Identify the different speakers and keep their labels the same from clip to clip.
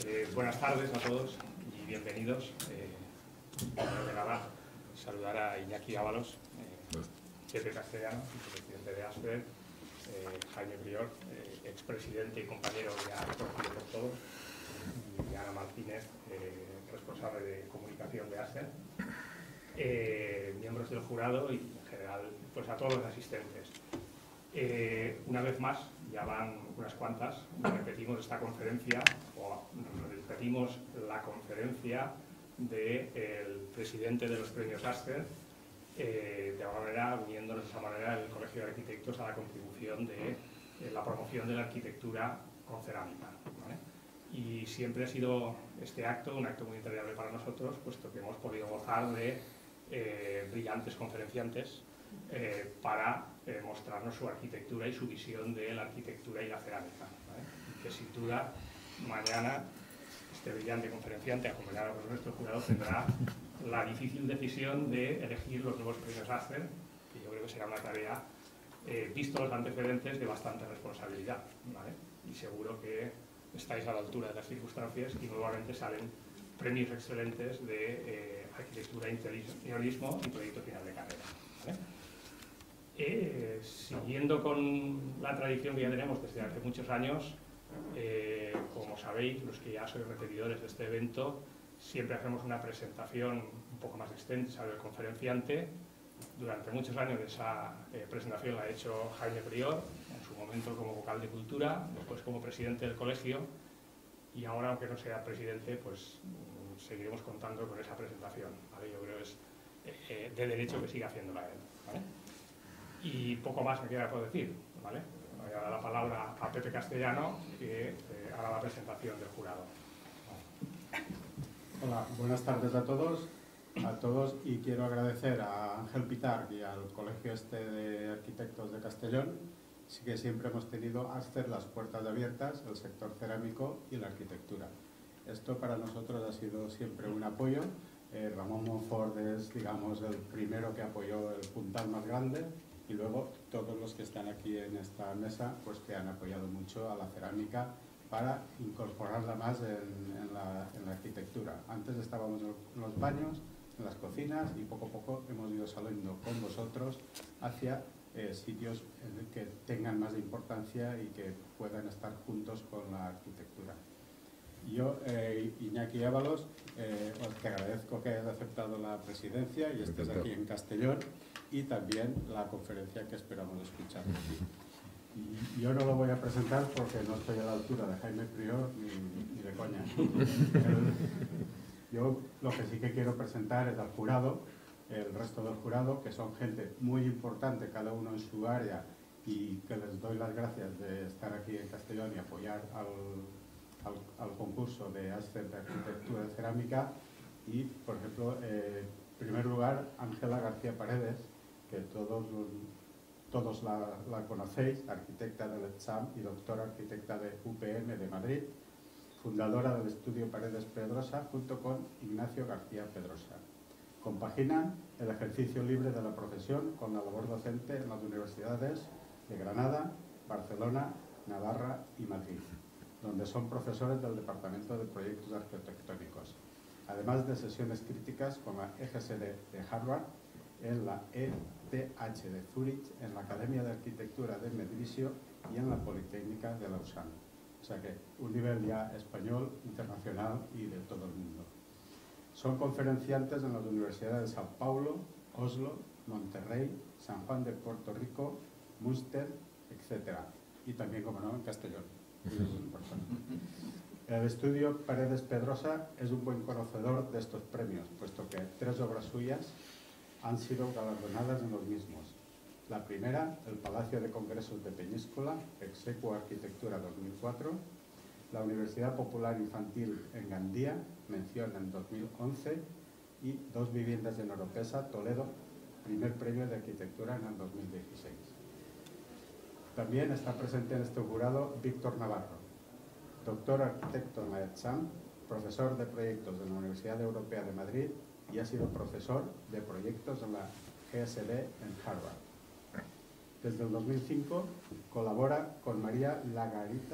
Speaker 1: Buenas tardes a todos y bienvenidos. Primero que nada, saludar a Iñaki Ábalos, Pepe Castellano, vicepresidente de ASPER, Jaime Prior, expresidente y compañero ya conocido por todos, y Ana Martínez, responsable de comunicación de ASPER, miembros del jurado y en general pues a todos los asistentes. Una vez más, ya van unas cuantas, repetimos esta conferencia, o repetimos la conferencia del presidente de los premios ASPER, de alguna manera uniéndonos de esa manera el Colegio de Arquitectos a la contribución de la promoción de la arquitectura con cerámica, ¿vale? Y siempre ha sido este acto un acto muy entrañable para nosotros, puesto que hemos podido gozar de brillantes conferenciantes para mostrarnos su arquitectura y su visión de la arquitectura y la cerámica, ¿vale? Y que sin duda mañana este brillante conferenciante, acompañado por nuestro jurado, tendrá la difícil decisión de elegir los nuevos premios ASPER, que yo creo que será una tarea, visto los antecedentes, de bastante responsabilidad, ¿vale? Y seguro que estáis a la altura de las circunstancias y nuevamente salen premios excelentes de arquitectura, interiorismo y proyecto final de carrera, ¿vale? Siguiendo con la tradición que ya tenemos desde hace muchos años, como sabéis, los que ya sois repetidores de este evento, siempre hacemos una presentación un poco más extensa del conferenciante. Durante muchos años esa presentación la ha hecho Jaime Prior, en su momento como vocal de cultura, después como presidente del colegio, y ahora, aunque no sea presidente, pues seguiremos contando con esa presentación, ¿vale? Yo creo que es de derecho que siga haciéndola él, ¿vale? Y poco más me queda por decir, ¿vale? Voy a dar la palabra a Pepe Castellano, que hará la presentación del jurado.
Speaker 2: Hola, buenas tardes a todos, y quiero agradecer a Ángel Pitar y al Colegio de Arquitectos de Castellón. Sí que siempre hemos tenido ASPER las puertas abiertas, el sector cerámico y la arquitectura. Esto para nosotros ha sido siempre un apoyo. Ramón Monfort es, digamos, el primero que apoyó el puntal más grande, y luego todos los que están aquí en esta mesa, pues que han apoyado mucho a la cerámica para incorporarla más en la arquitectura. Antes estábamos en los baños, en las cocinas, y poco a poco hemos ido saliendo con vosotros hacia sitios que tengan más importancia y que puedan estar juntos con la arquitectura. Yo, Iñaki Ábalos, os te agradezco que hayas aceptado la presidencia y estés aquí en Castellón, y también la conferencia que esperamos escuchar aquí. Y yo no lo voy a presentar porque no estoy a la altura de Jaime Prior ni de coña. Yo lo que sí que quiero presentar es al jurado, el resto del jurado, que son gente muy importante, cada uno en su área, y que les doy las gracias de estar aquí en Castellón y apoyar al concurso de ASPER de Arquitectura de Cerámica. Y, por ejemplo, en primer lugar, Ángela García Paredes, que todos la conocéis, arquitecta del ETSAM y doctora arquitecta de UPM de Madrid, fundadora del estudio Paredes Pedrosa, junto con Ignacio García Pedrosa. Compaginan el ejercicio libre de la profesión con la labor docente en las universidades de Granada, Barcelona, Navarra y Madrid, donde son profesores del Departamento de Proyectos Arquitectónicos, además de sesiones críticas con la EGSD de Harvard, en la ETH de Zúrich, en la Academia de Arquitectura de Medrisio y en la Politécnica de Lausana. O sea que un nivel ya español, internacional y de todo el mundo. Son conferenciantes en las universidades de Sao Paulo, Oslo, Monterrey, San Juan de Puerto Rico, Münster, etc. Y también, como no, en Castellón. Eso es importante. El estudio Paredes Pedrosa es un buen conocedor de estos premios, puesto que 3 obras suyas han sido galardonadas en los mismos. La primera, el Palacio de Congresos de Peñíscola, Exequo Arquitectura 2004, la Universidad Popular Infantil en Gandía, mención en 2011, y 2 viviendas en Oropesa, Toledo, primer premio de arquitectura en el 2016. También está presente en este jurado Víctor Navarro, doctor arquitecto en la ETSAM, profesor de proyectos de la Universidad Europea de Madrid y ha sido profesor de proyectos en la GSD en Harvard. Desde el 2005 colabora con María Lagarita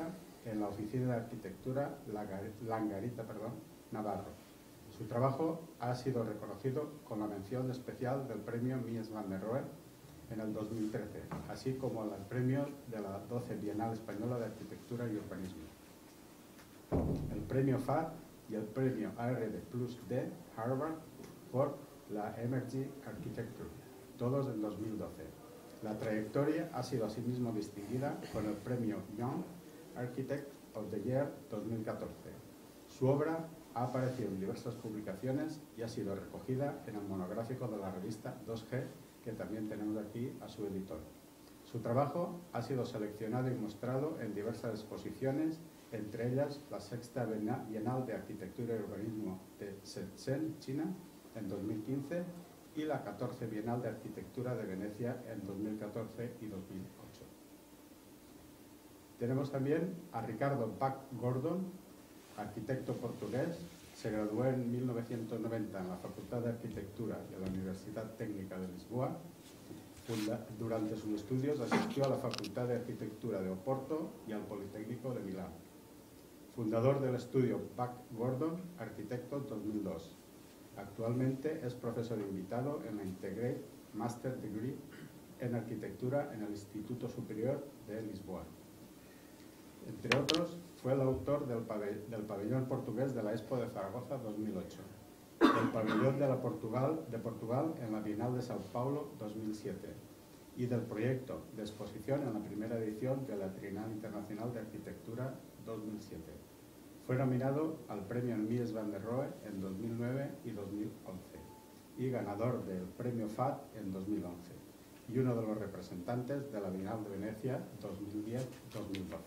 Speaker 2: en la Oficina de Arquitectura Langarita, Navarro. Su trabajo ha sido reconocido con la mención especial del premio Mies van der Rohe en el 2013, así como el premio de la 12 Bienal Española de Arquitectura y Urbanismo, el premio FAD y el premio ARD+D Harvard por la Emerging Architecture, todos en 2012. La trayectoria ha sido asimismo distinguida con el premio Young Architect of the Year 2014. Su obra ha aparecido en diversas publicaciones y ha sido recogida en el monográfico de la revista 2G, que también tenemos aquí a su editor. Su trabajo ha sido seleccionado y mostrado en diversas exposiciones, entre ellas la Sexta Bienal de Arquitectura y Urbanismo de Shenzhen, China, en 2015, y la 14 Bienal de Arquitectura de Venecia en 2014 y 2008. Tenemos también a Ricardo Bach Gordon, arquitecto portugués. Se graduó en 1990 en la Facultad de Arquitectura de la Universidad Técnica de Lisboa. Durante sus estudios asistió a la Facultad de Arquitectura de Oporto y al Politécnico de Milán. Fundador del estudio Bach Gordon, arquitecto 2002. Actualmente es profesor invitado en la Integrate Master Degree en Arquitectura en el Instituto Superior de Lisboa. Entre otros, fue el autor del pabellón portugués de la Expo de Zaragoza 2008, del pabellón de Portugal en la Bienal de Sao Paulo 2007 y del proyecto de exposición en la primera edición de la Trienal Internacional de Arquitectura 2007. Fue nominado al premio Mies van der Rohe en 2009 y 2011 y ganador del premio FAD en 2011 y uno de los representantes de la Bienal de Venecia 2010-2012.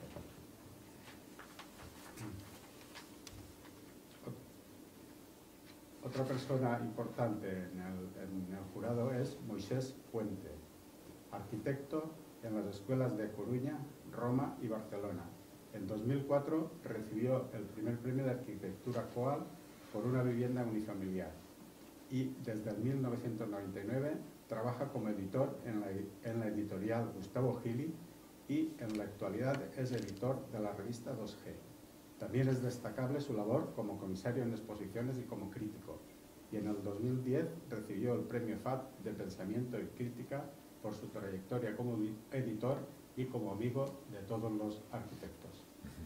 Speaker 2: Otra persona importante en el jurado es Moisés Puente, arquitecto en las escuelas de Coruña, Roma y Barcelona. En 2004 recibió el primer premio de arquitectura COAL por una vivienda unifamiliar y desde el 1999 trabaja como editor en la editorial Gustavo Gili y en la actualidad es editor de la revista 2G. También es destacable su labor como comisario en exposiciones y como crítico, y en el 2010 recibió el premio FAD de Pensamiento y Crítica por su trayectoria como editor y como amigo de todos los arquitectos.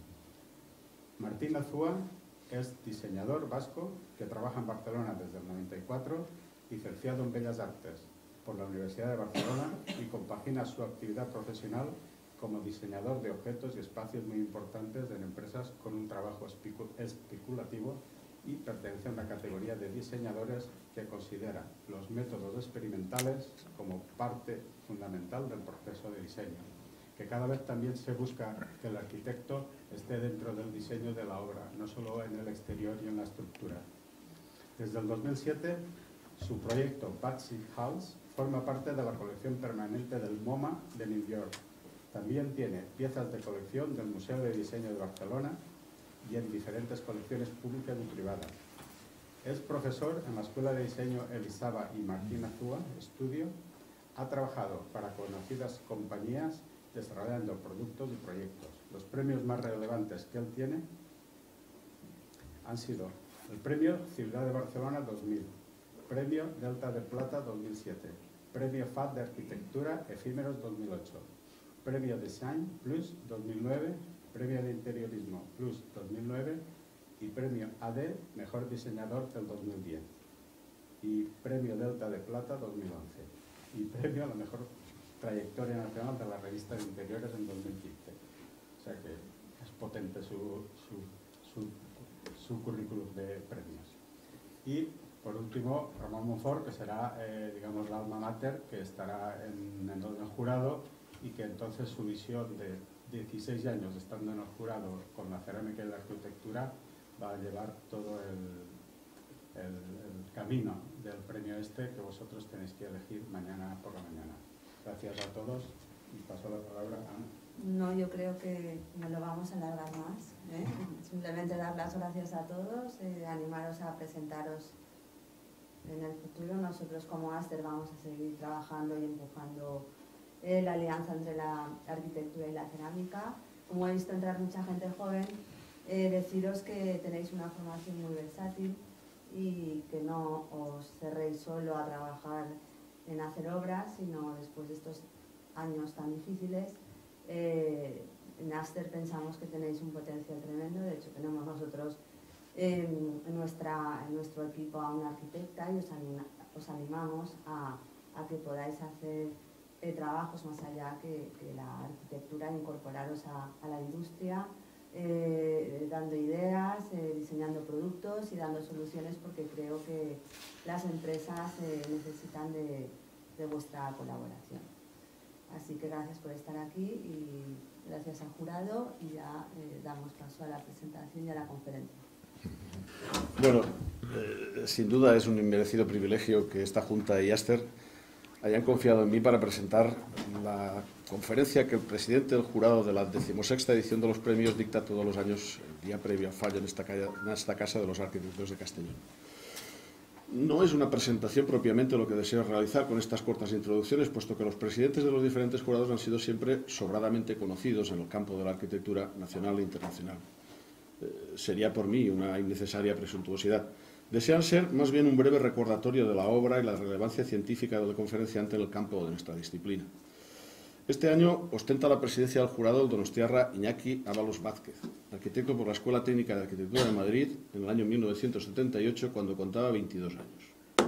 Speaker 2: Martín Azúa es diseñador vasco que trabaja en Barcelona desde el 94, licenciado en Bellas Artes por la Universidad de Barcelona y compagina su actividad profesional como diseñador de objetos y espacios muy importantes en empresas con un trabajo especulativo y pertenece a una categoría de diseñadores que considera los métodos experimentales como parte fundamental del proceso de diseño, que cada vez también se busca que el arquitecto esté dentro del diseño de la obra, no solo en el exterior y en la estructura. Desde el 2007, su proyecto Batsy House forma parte de la colección permanente del MoMA de New York. También tiene piezas de colección del Museo de Diseño de Barcelona y en diferentes colecciones públicas y privadas. Es profesor en la Escuela de Diseño Elisava y Martín Azúa Estudio. Ha trabajado para conocidas compañías desarrollando productos y proyectos. Los premios más relevantes que él tiene han sido el Premio Ciudad de Barcelona 2000, Premio Delta de Plata 2007, Premio FAD de Arquitectura Efímeros 2008, Premio Design Plus 2009, Premio de Interiorismo Plus 2009 y Premio AD Mejor Diseñador del 2010 y Premio Delta de Plata 2011 y Premio a la Mejor Trayectoria Nacional de la Revista de Interiores en 2015. O sea que es potente su currículum de premios. Y por último, Ramón Monfort, que será, digamos, la alma mater, que estará en el jurado y que entonces su visión de 16 años estando en el jurado con la cerámica y la arquitectura va a llevar todo el camino del premio este que vosotros tenéis que elegir mañana por la mañana. Gracias a todos y paso la palabra a Ana.
Speaker 3: No, yo creo que no lo vamos a alargar más, ¿eh? Simplemente dar las gracias a todos, animaros a presentaros en el futuro. Nosotros como Aster vamos a seguir trabajando y empujando la alianza entre la arquitectura y la cerámica, como he visto entrar mucha gente joven, deciros que tenéis una formación muy versátil y que no os cerréis solo a trabajar en hacer obras, sino después de estos años tan difíciles, en Aster pensamos que tenéis un potencial tremendo. De hecho, tenemos nosotros en nuestro equipo a una arquitecta y os animamos a que podáis hacer trabajos más allá que la arquitectura e incorporaros a la industria, dando ideas, diseñando productos y dando soluciones, porque creo que las empresas necesitan de vuestra colaboración. Así que gracias por estar aquí y gracias al jurado, y ya damos paso a la presentación y a la conferencia.
Speaker 4: Bueno, sin duda es un inmerecido privilegio que esta Junta y Aster hayan confiado en mí para presentar la conferencia que el presidente del jurado de la 16ª edición de los premios dicta todos los años, el día previo al fallo en esta Casa de los Arquitectos de Castellón. No es una presentación propiamente lo que deseo realizar con estas cortas introducciones, puesto que los presidentes de los diferentes jurados han sido siempre sobradamente conocidos en el campo de la arquitectura nacional e internacional. Sería por mí una innecesaria presuntuosidad. Desean ser más bien un breve recordatorio de la obra y la relevancia científica del conferenciante en el campo de nuestra disciplina. Este año ostenta la presidencia del jurado el donostiarra Iñaki Ábalos Vázquez, arquitecto por la Escuela Técnica de Arquitectura de Madrid en el año 1978, cuando contaba 22 años.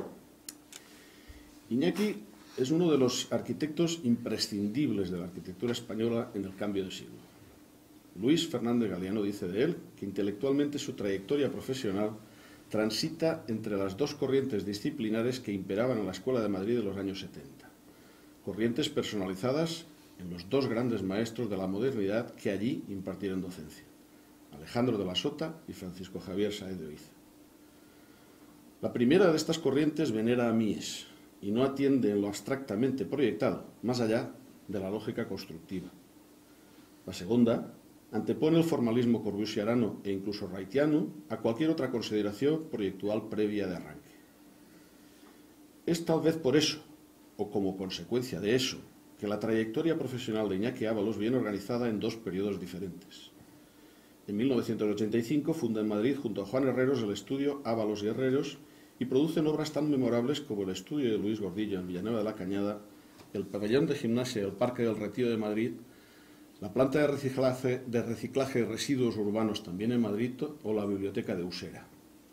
Speaker 4: Iñaki es uno de los arquitectos imprescindibles de la arquitectura española en el cambio de siglo. Luis Fernández Galiano dice de él que intelectualmente su trayectoria profesional transita entre las dos corrientes disciplinares que imperaban en la Escuela de Madrid de los años 70. Corrientes personalizadas en los dos grandes maestros de la modernidad que allí impartieron docencia, Alejandro de la Sota y Francisco Javier Sáez de Oiza. La primera de estas corrientes venera a Mies y no atiende en lo abstractamente proyectado, más allá de la lógica constructiva. La segunda antepone el formalismo corbusiarano e incluso wrightiano a cualquier otra consideración proyectual previa de arranque. Es tal vez por eso, o como consecuencia de eso, que la trayectoria profesional de Iñaki Ábalos viene organizada en dos periodos diferentes. En 1985 funda en Madrid junto a Juan Herreros el estudio Ábalos y Herreros y producen obras tan memorables como el estudio de Luis Gordillo en Villanueva de la Cañada, el pabellón de gimnasia del Parque del Retiro de Madrid, la planta de reciclaje de residuos urbanos también en Madrid o la biblioteca de Usera.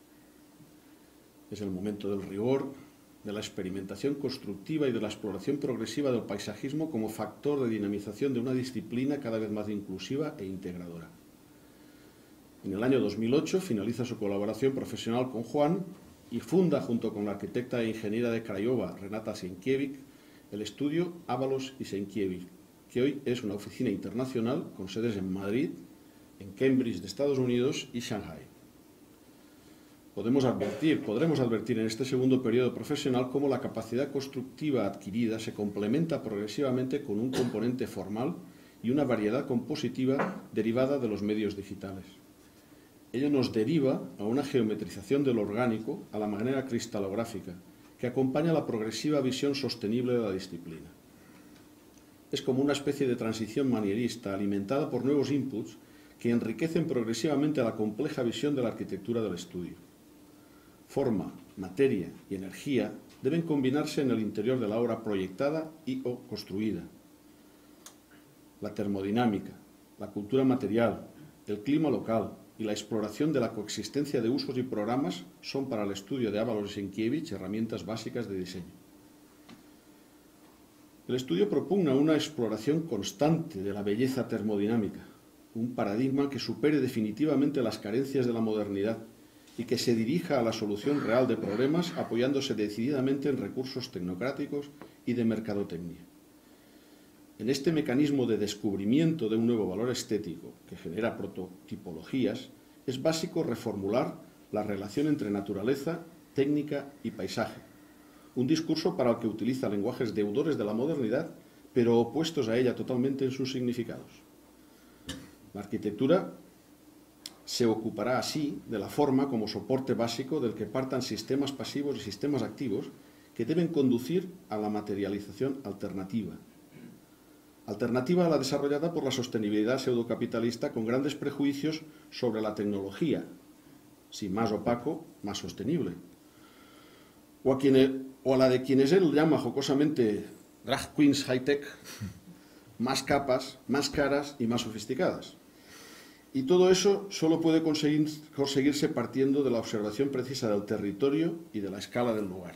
Speaker 4: Es el momento del rigor, de la experimentación constructiva y de la exploración progresiva del paisajismo como factor de dinamización de una disciplina cada vez más inclusiva e integradora. En el año 2008 finaliza su colaboración profesional con Juan y funda, junto con la arquitecta e ingeniera de Craiova, Renata Sienkiewicz, el estudio Ábalos y Sienkiewicz, que hoy es una oficina internacional con sedes en Madrid, en Cambridge de Estados Unidos y Shanghai. Podremos advertir en este segundo periodo profesional cómo la capacidad constructiva adquirida se complementa progresivamente con un componente formal y una variedad compositiva derivada de los medios digitales. Ello nos deriva a una geometrización del orgánico a la manera cristalográfica, que acompaña la progresiva visión sostenible de la disciplina. Es como una especie de transición manierista alimentada por nuevos inputs que enriquecen progresivamente la compleja visión de la arquitectura del estudio. Forma, materia y energía deben combinarse en el interior de la obra proyectada y o construida. La termodinámica, la cultura material, el clima local y la exploración de la coexistencia de usos y programas son para el estudio de Ábalos y Sienkiewicz herramientas básicas de diseño. El estudio propugna una exploración constante de la belleza termodinámica, un paradigma que supere definitivamente las carencias de la modernidad y que se dirija a la solución real de problemas apoyándose decididamente en recursos tecnocráticos y de mercadotecnia. En este mecanismo de descubrimiento de un nuevo valor estético que genera prototipologías, es básico reformular la relación entre naturaleza, técnica y paisaje, un discurso para el que utiliza lenguajes deudores de la modernidad, pero opuestos a ella totalmente en sus significados. La arquitectura se ocupará así de la forma como soporte básico del que partan sistemas pasivos y sistemas activos que deben conducir a la materialización alternativa, alternativa a la desarrollada por la sostenibilidad pseudocapitalista con grandes prejuicios sobre la tecnología, si más opaco, más sostenible, o a la de quienes él llama jocosamente drag queens high-tech, más capas, más caras y más sofisticadas. Y todo eso solo puede conseguirse partiendo de la observación precisa del territorio y de la escala del lugar.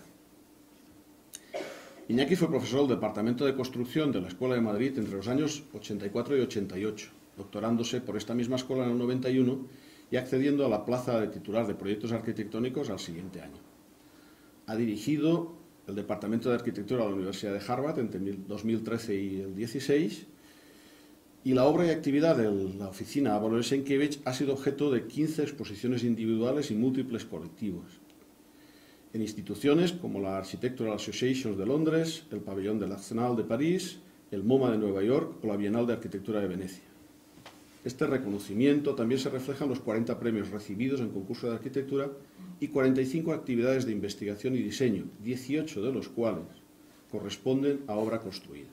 Speaker 4: Iñaki fue profesor del Departamento de Construcción de la Escuela de Madrid entre los años 84 y 88, doctorándose por esta misma escuela en el 91 y accediendo a la plaza de titular de proyectos arquitectónicos al siguiente año. Ha dirigido el Departamento de Arquitectura de la Universidad de Harvard entre el 2013 y el 2016, y la obra y actividad de la oficina Alois Sienkiewicz ha sido objeto de 15 exposiciones individuales y múltiples colectivas, en instituciones como la Architectural Association de Londres, el Pabellón de l'Arsenal de París, el MoMA de Nueva York o la Bienal de Arquitectura de Venecia. Este reconocimiento también se refleja en los 40 premios recibidos en concurso de arquitectura y 45 actividades de investigación y diseño, 18 de los cuales corresponden a obra construida.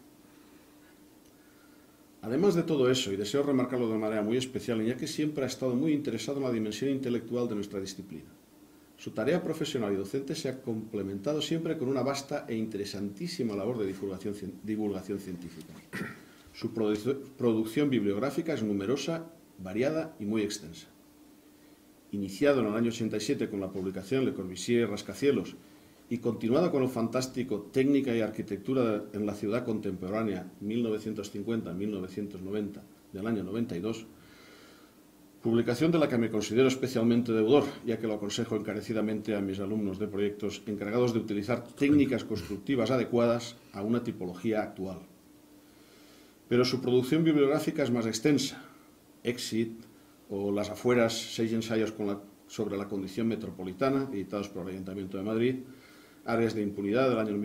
Speaker 4: Además de todo eso, y deseo remarcarlo de manera muy especial, Iñaki siempre ha estado muy interesado en la dimensión intelectual de nuestra disciplina. Su tarea profesional y docente se ha complementado siempre con una vasta e interesantísima labor de divulgación científica. Su producción bibliográfica es numerosa, variada y muy extensa. Iniciado en el año 87 con la publicación Le Corbusier Rascacielos y continuada con lo fantástico Técnica y Arquitectura en la Ciudad Contemporánea 1950-1990 del año 92, publicación de la que me considero especialmente deudor, ya que lo aconsejo encarecidamente a mis alumnos de proyectos encargados de utilizar técnicas constructivas adecuadas a una tipología actual. Pero su producción bibliográfica es más extensa. Exit o Las afueras, 6 ensayos sobre la condición metropolitana, editados por el Ayuntamiento de Madrid, Áreas de impunidad del año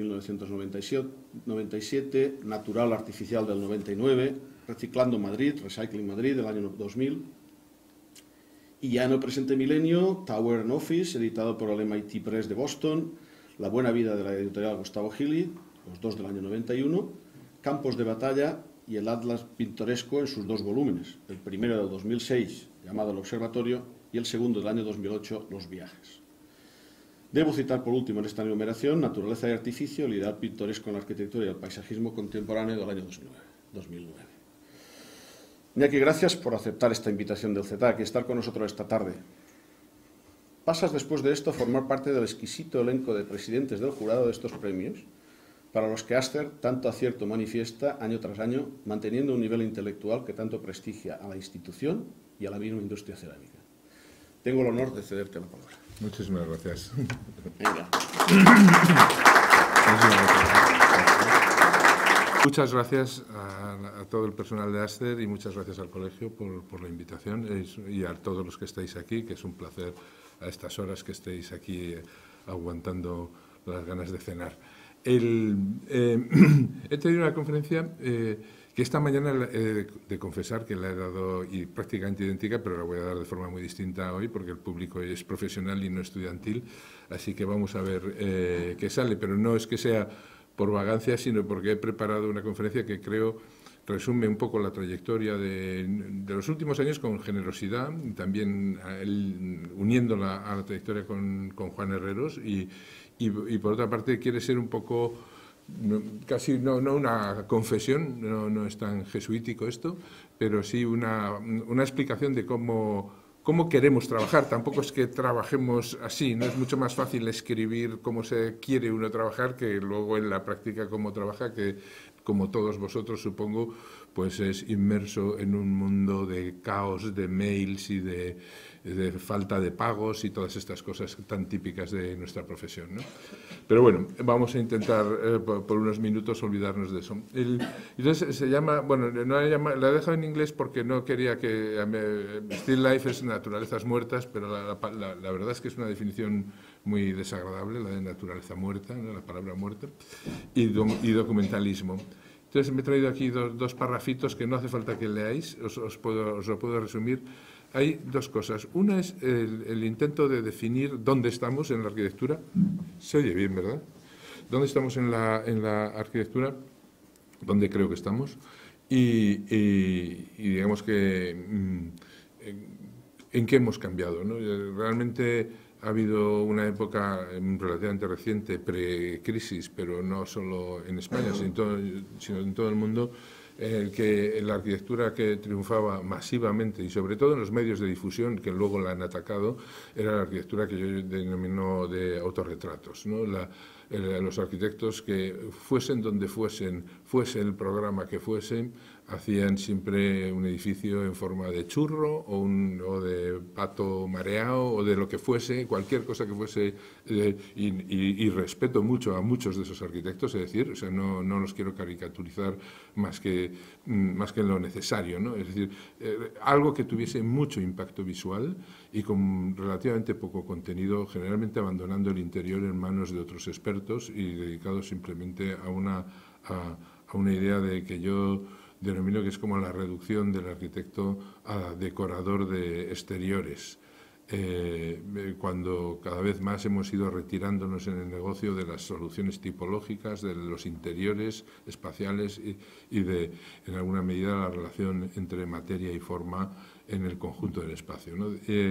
Speaker 4: 1997, Natural Artificial del 99, Reciclando Madrid, Recycling Madrid del año 2000, y ya en el presente milenio, Tower and Office, editado por el MIT Press de Boston, La buena vida de la editorial Gustavo Gili, los dos del año 91, Campos de batalla y el Atlas pintoresco en sus 2 volúmenes, el primero del 2006, llamado El Observatorio, y el segundo del año 2008, Los viajes. Debo citar por último en esta enumeración Naturaleza y artificio, el ideal pintoresco en la arquitectura y el paisajismo contemporáneo del año 2009. Iñaki, gracias por aceptar esta invitación del CETAC y estar con nosotros esta tarde. Pasas después de esto a formar parte del exquisito elenco de presidentes del jurado de estos premios, para los que Aster tanto acierto manifiesta año tras año, manteniendo un nivel intelectual que tanto prestigia a la institución y a la misma industria cerámica. Tengo el honor de cederte la palabra.
Speaker 5: Muchísimas gracias.
Speaker 4: Venga.
Speaker 5: Muchas gracias a todo el personal de Aster y muchas gracias al colegio por la invitación y a todos los que estáis aquí, que es un placer a estas horas que estéis aquí aguantando las ganas de cenar. He tenido una conferencia que esta mañana de confesar que la he dado y prácticamente idéntica, pero la voy a dar de forma muy distinta hoy porque el público es profesional y no estudiantil, así que vamos a ver qué sale, pero no es que sea por vagancia, sino porque he preparado una conferencia que creo resume un poco la trayectoria de los últimos años con generosidad, también uniéndola a la trayectoria con Juan Herreros y por otra parte quiere ser un poco, casi no una confesión, no es tan jesuítico esto, pero sí una explicación de cómo queremos trabajar. Tampoco es que trabajemos así, no es mucho más fácil escribir cómo se quiere uno trabajar que luego en la práctica cómo trabaja, que como todos vosotros supongo, pues es inmerso en un mundo de caos, de mails y de falta de pagos y todas estas cosas tan típicas de nuestra profesión, ¿no? Pero bueno, vamos a intentar por unos minutos olvidarnos de eso. Entonces se llama, bueno, la he dejado en inglés porque no quería que... Still Life es naturalezas muertas, pero la verdad es que es una definición muy desagradable, la de naturaleza muerta, ¿no? La palabra muerta, y documentalismo. Entonces me he traído aquí dos parrafitos que no hace falta que leáis, os lo puedo resumir. Hay 2 cosas. Una es el intento de definir dónde estamos en la arquitectura. Se oye bien, ¿verdad? ¿Dónde estamos en la arquitectura? ¿Dónde creo que estamos? y digamos que en qué hemos cambiado, ¿no? Realmente ha habido una época relativamente reciente, pre-crisis, pero no solo en España, sino en todo el mundo, que la arquitectura que triunfaba masivamente y sobre todo en los medios de difusión que luego la han atacado era la arquitectura que yo denomino de autorretratos, ¿no? Los arquitectos que fuesen donde fuesen, fuese el programa que fuesen, hacían siempre un edificio en forma de churro o de pato mareado o de lo que fuese, cualquier cosa que fuese, y respeto mucho a muchos de esos arquitectos, es decir, o sea, no los quiero caricaturizar más que lo necesario, ¿no? Es decir, algo que tuviese mucho impacto visual y con relativamente poco contenido, generalmente abandonando el interior en manos de otros expertos y dedicados simplemente a una idea de que yo denomino que es como la reducción del arquitecto a decorador de exteriores, cuando cada vez más hemos ido retirándonos en el negocio de las soluciones tipológicas, de los interiores espaciales y de, en alguna medida, la relación entre materia y forma en el conjunto del espacio, ¿no?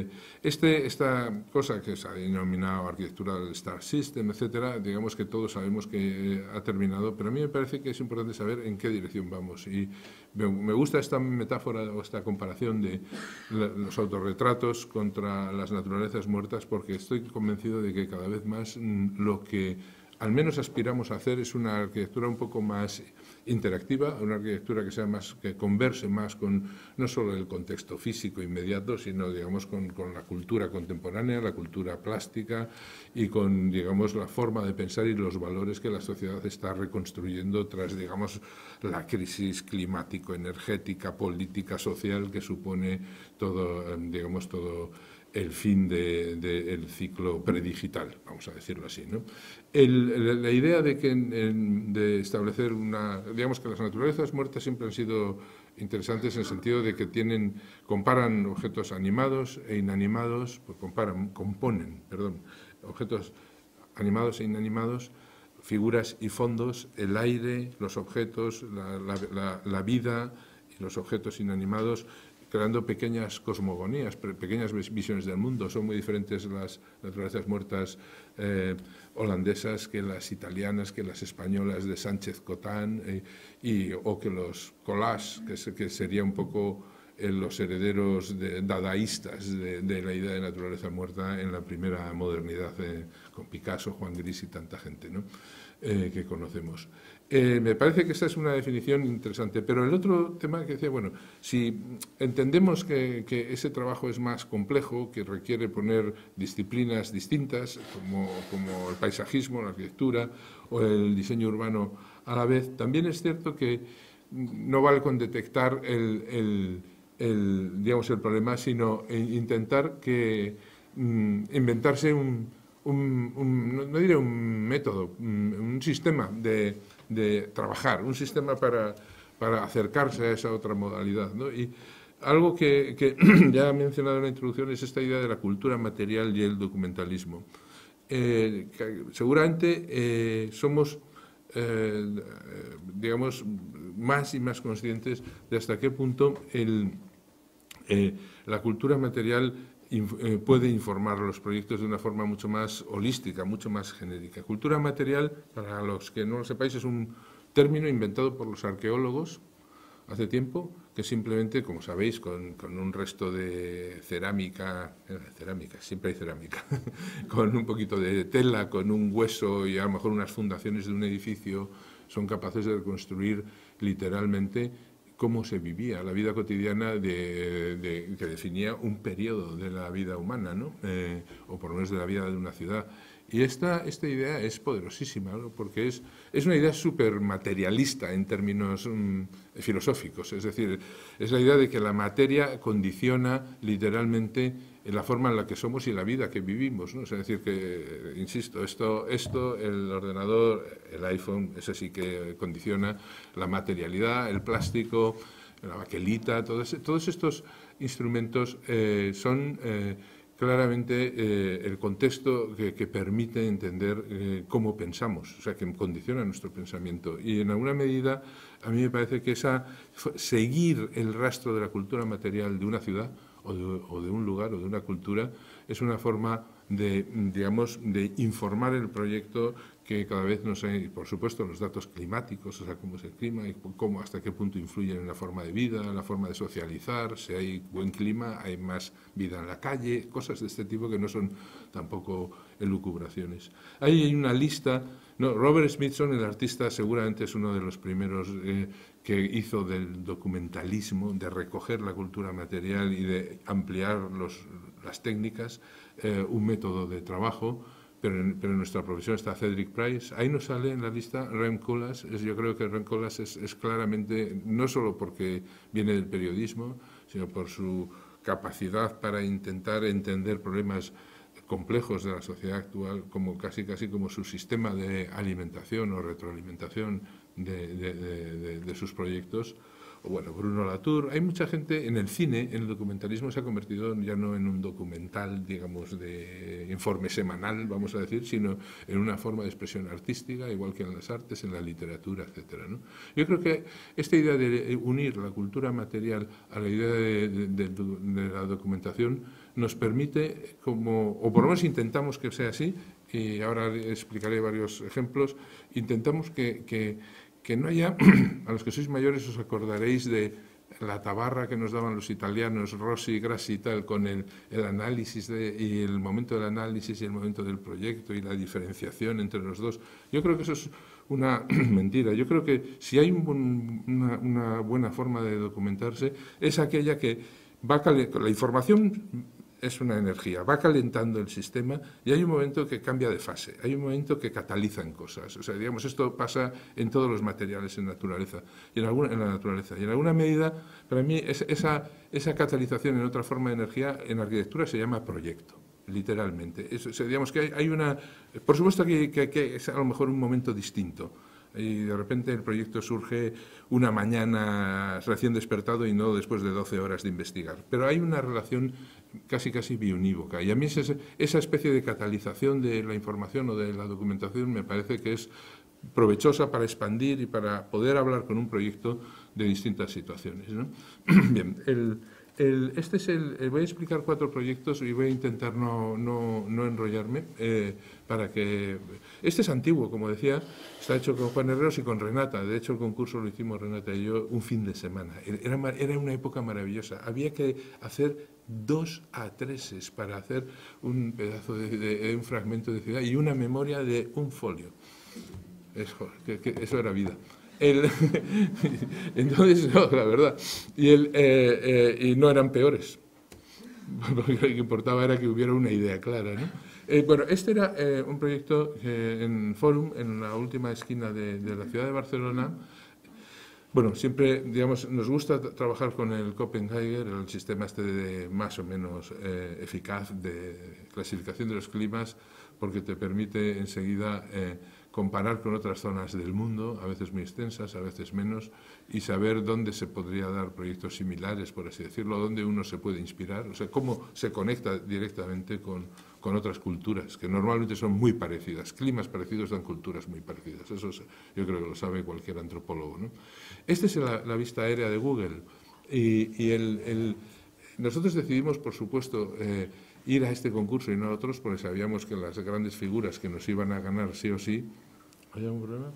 Speaker 5: Esta cosa que se ha denominado arquitectura del Star System, etcétera, digamos que todos sabemos que ha terminado, pero a mí me parece que es importante saber en qué dirección vamos. Y me gusta esta metáfora o esta comparación de los autorretratos contra las naturalezas muertas, porque estoy convencido de que cada vez más lo que al menos aspiramos a hacer es una arquitectura un poco más interactiva, una arquitectura que sea más, que converse más con no solo el contexto físico inmediato, sino digamos con la cultura contemporánea, la cultura plástica y con, digamos, la forma de pensar y los valores que la sociedad está reconstruyendo tras, digamos, la crisis climático, energética, política, social que supone todo, digamos, todo el fin del ciclo predigital, vamos a decirlo así, ¿no? La idea de establecer digamos que las naturalezas muertas siempre han sido interesantes en el sentido de que comparan objetos animados e inanimados, pues componen objetos animados e inanimados, figuras y fondos, el aire, los objetos, la vida y los objetos inanimados, creando pequeñas cosmogonías, pequeñas visiones del mundo. Son muy diferentes las naturalezas muertas holandesas que las italianas, que las españolas de Sánchez Cotán, o que los collages, que sería un poco los herederos dadaístas de la idea de naturaleza muerta en la primera modernidad, con Picasso, Juan Gris y tanta gente, ¿no? Que conocemos. Me parece que esa es una definición interesante, pero el otro tema que decía, bueno, si entendemos que ese trabajo es más complejo, que requiere poner disciplinas distintas, como el paisajismo, la arquitectura o el diseño urbano a la vez, también es cierto que no vale con detectar digamos, el problema, sino intentar inventarse no diré un método, un sistema de trabajar, un sistema para acercarse a esa otra modalidad, ¿no? Y algo que ya he mencionado en la introducción es esta idea de la cultura material y el documentalismo. Seguramente somos, digamos, más y más conscientes de hasta qué punto la cultura material puede informar los proyectos de una forma mucho más holística, mucho más genérica. Cultura material, para los que no lo sepáis, es un término inventado por los arqueólogos hace tiempo, que simplemente, como sabéis, con un resto de cerámica, siempre hay cerámica, con un poquito de tela, con un hueso y a lo mejor unas fundaciones de un edificio, son capaces de reconstruir literalmente cómo se vivía la vida cotidiana que definía un periodo de la vida humana, ¿no? O por lo menos de la vida de una ciudad. Y esta idea es poderosísima, ¿no? Porque es una idea súper materialista en términos filosóficos, es decir, es la idea de que la materia condiciona literalmente la forma en la que somos y la vida que vivimos, ¿no? Es decir, que, insisto, esto, el ordenador, el iPhone, ese sí que condiciona la materialidad, el plástico, la baquelita, todos estos instrumentos son claramente el contexto que permite entender cómo pensamos, o sea, que condiciona nuestro pensamiento. Y en alguna medida a mí me parece que seguir el rastro de la cultura material de una ciudad o de un lugar o de una cultura es una forma de, digamos, de informar el proyecto, que cada vez nos hay, por supuesto, los datos climáticos, o sea, cómo es el clima y cómo, hasta qué punto influyen en la forma de vida, en la forma de socializar. Si hay buen clima, hay más vida en la calle, cosas de este tipo que no son tampoco elucubraciones. Ahí hay una lista. No, Robert Smithson, el artista, seguramente es uno de los primeros que hizo del documentalismo, de recoger la cultura material y de ampliar las técnicas, un método de trabajo. Pero en nuestra profesión está Cedric Price. Ahí nos sale en la lista Rem Koolhaas. Yo creo que Rem Koolhaas es claramente, no solo porque viene del periodismo, sino por su capacidad para intentar entender problemas complejos de la sociedad actual, como casi como su sistema de alimentación o retroalimentación de sus proyectos. O bueno, Bruno Latour. Hay mucha gente en el cine, en el documentalismo se ha convertido ya no en un documental, digamos, de informe semanal, vamos a decir, sino en una forma de expresión artística, igual que en las artes, en la literatura, etcétera, ¿no? Yo creo que esta idea de unir la cultura material a la idea de la documentación nos permite, o por lo menos intentamos que sea así, y ahora explicaré varios ejemplos, intentamos que no haya, a los que sois mayores os acordaréis de la tabarra que nos daban los italianos, Rossi, Grassi y tal, con el análisis y el momento del análisis y el momento del proyecto y la diferenciación entre los dos. Yo creo que eso es una mentira. Yo creo que si hay una buena forma de documentarse es aquella que la información es una energía, va calentando el sistema y hay un momento que cambia de fase, hay un momento que catalizan cosas. O sea, digamos, esto pasa en todos los materiales en la naturaleza. Y en alguna medida, para mí, esa catalización en otra forma de energía en arquitectura se llama proyecto, literalmente. Digamos que hay una... Por supuesto que es a lo mejor un momento distinto. Y de repente el proyecto surge una mañana recién despertado y no después de 12 horas de investigar. Pero hay una relación casi biunívoca. Y a mí esa especie de catalización de la información o de la documentación me parece que es provechosa para expandir y para poder hablar con un proyecto de distintas situaciones, ¿no? Bien, voy a explicar 4 proyectos y voy a intentar no enrollarme para que... Este es antiguo, como decía, está hecho con Juan Herreros y con Renata. De hecho, el concurso lo hicimos Renata y yo un fin de semana. Era una época maravillosa. Había que hacer 2 A3s para hacer un pedazo de un fragmento de ciudad y una memoria de un folio. Eso era vida. Entonces, no, la verdad, y no eran peores, porque lo que importaba era que hubiera una idea clara, ¿no? Bueno, este era un proyecto en Fórum, en la última esquina de la ciudad de Barcelona. Bueno, siempre, digamos, nos gusta trabajar con el Copenhagen, el sistema este más o menos eficaz de clasificación de los climas, porque te permite enseguida comparar con otras zonas del mundo, a veces muy extensas, a veces menos, y saber dónde se podría dar proyectos similares, por así decirlo, dónde uno se puede inspirar, o sea, cómo se conecta directamente con otras culturas, que normalmente son muy parecidas. Climas parecidos dan culturas muy parecidas. Eso yo creo que lo sabe cualquier antropólogo, ¿no? Esta es la vista aérea de Google. Nosotros decidimos, por supuesto, ir a este concurso y no a otros, porque sabíamos que las grandes figuras que nos iban a ganar sí o sí... ¿Hay algún problema?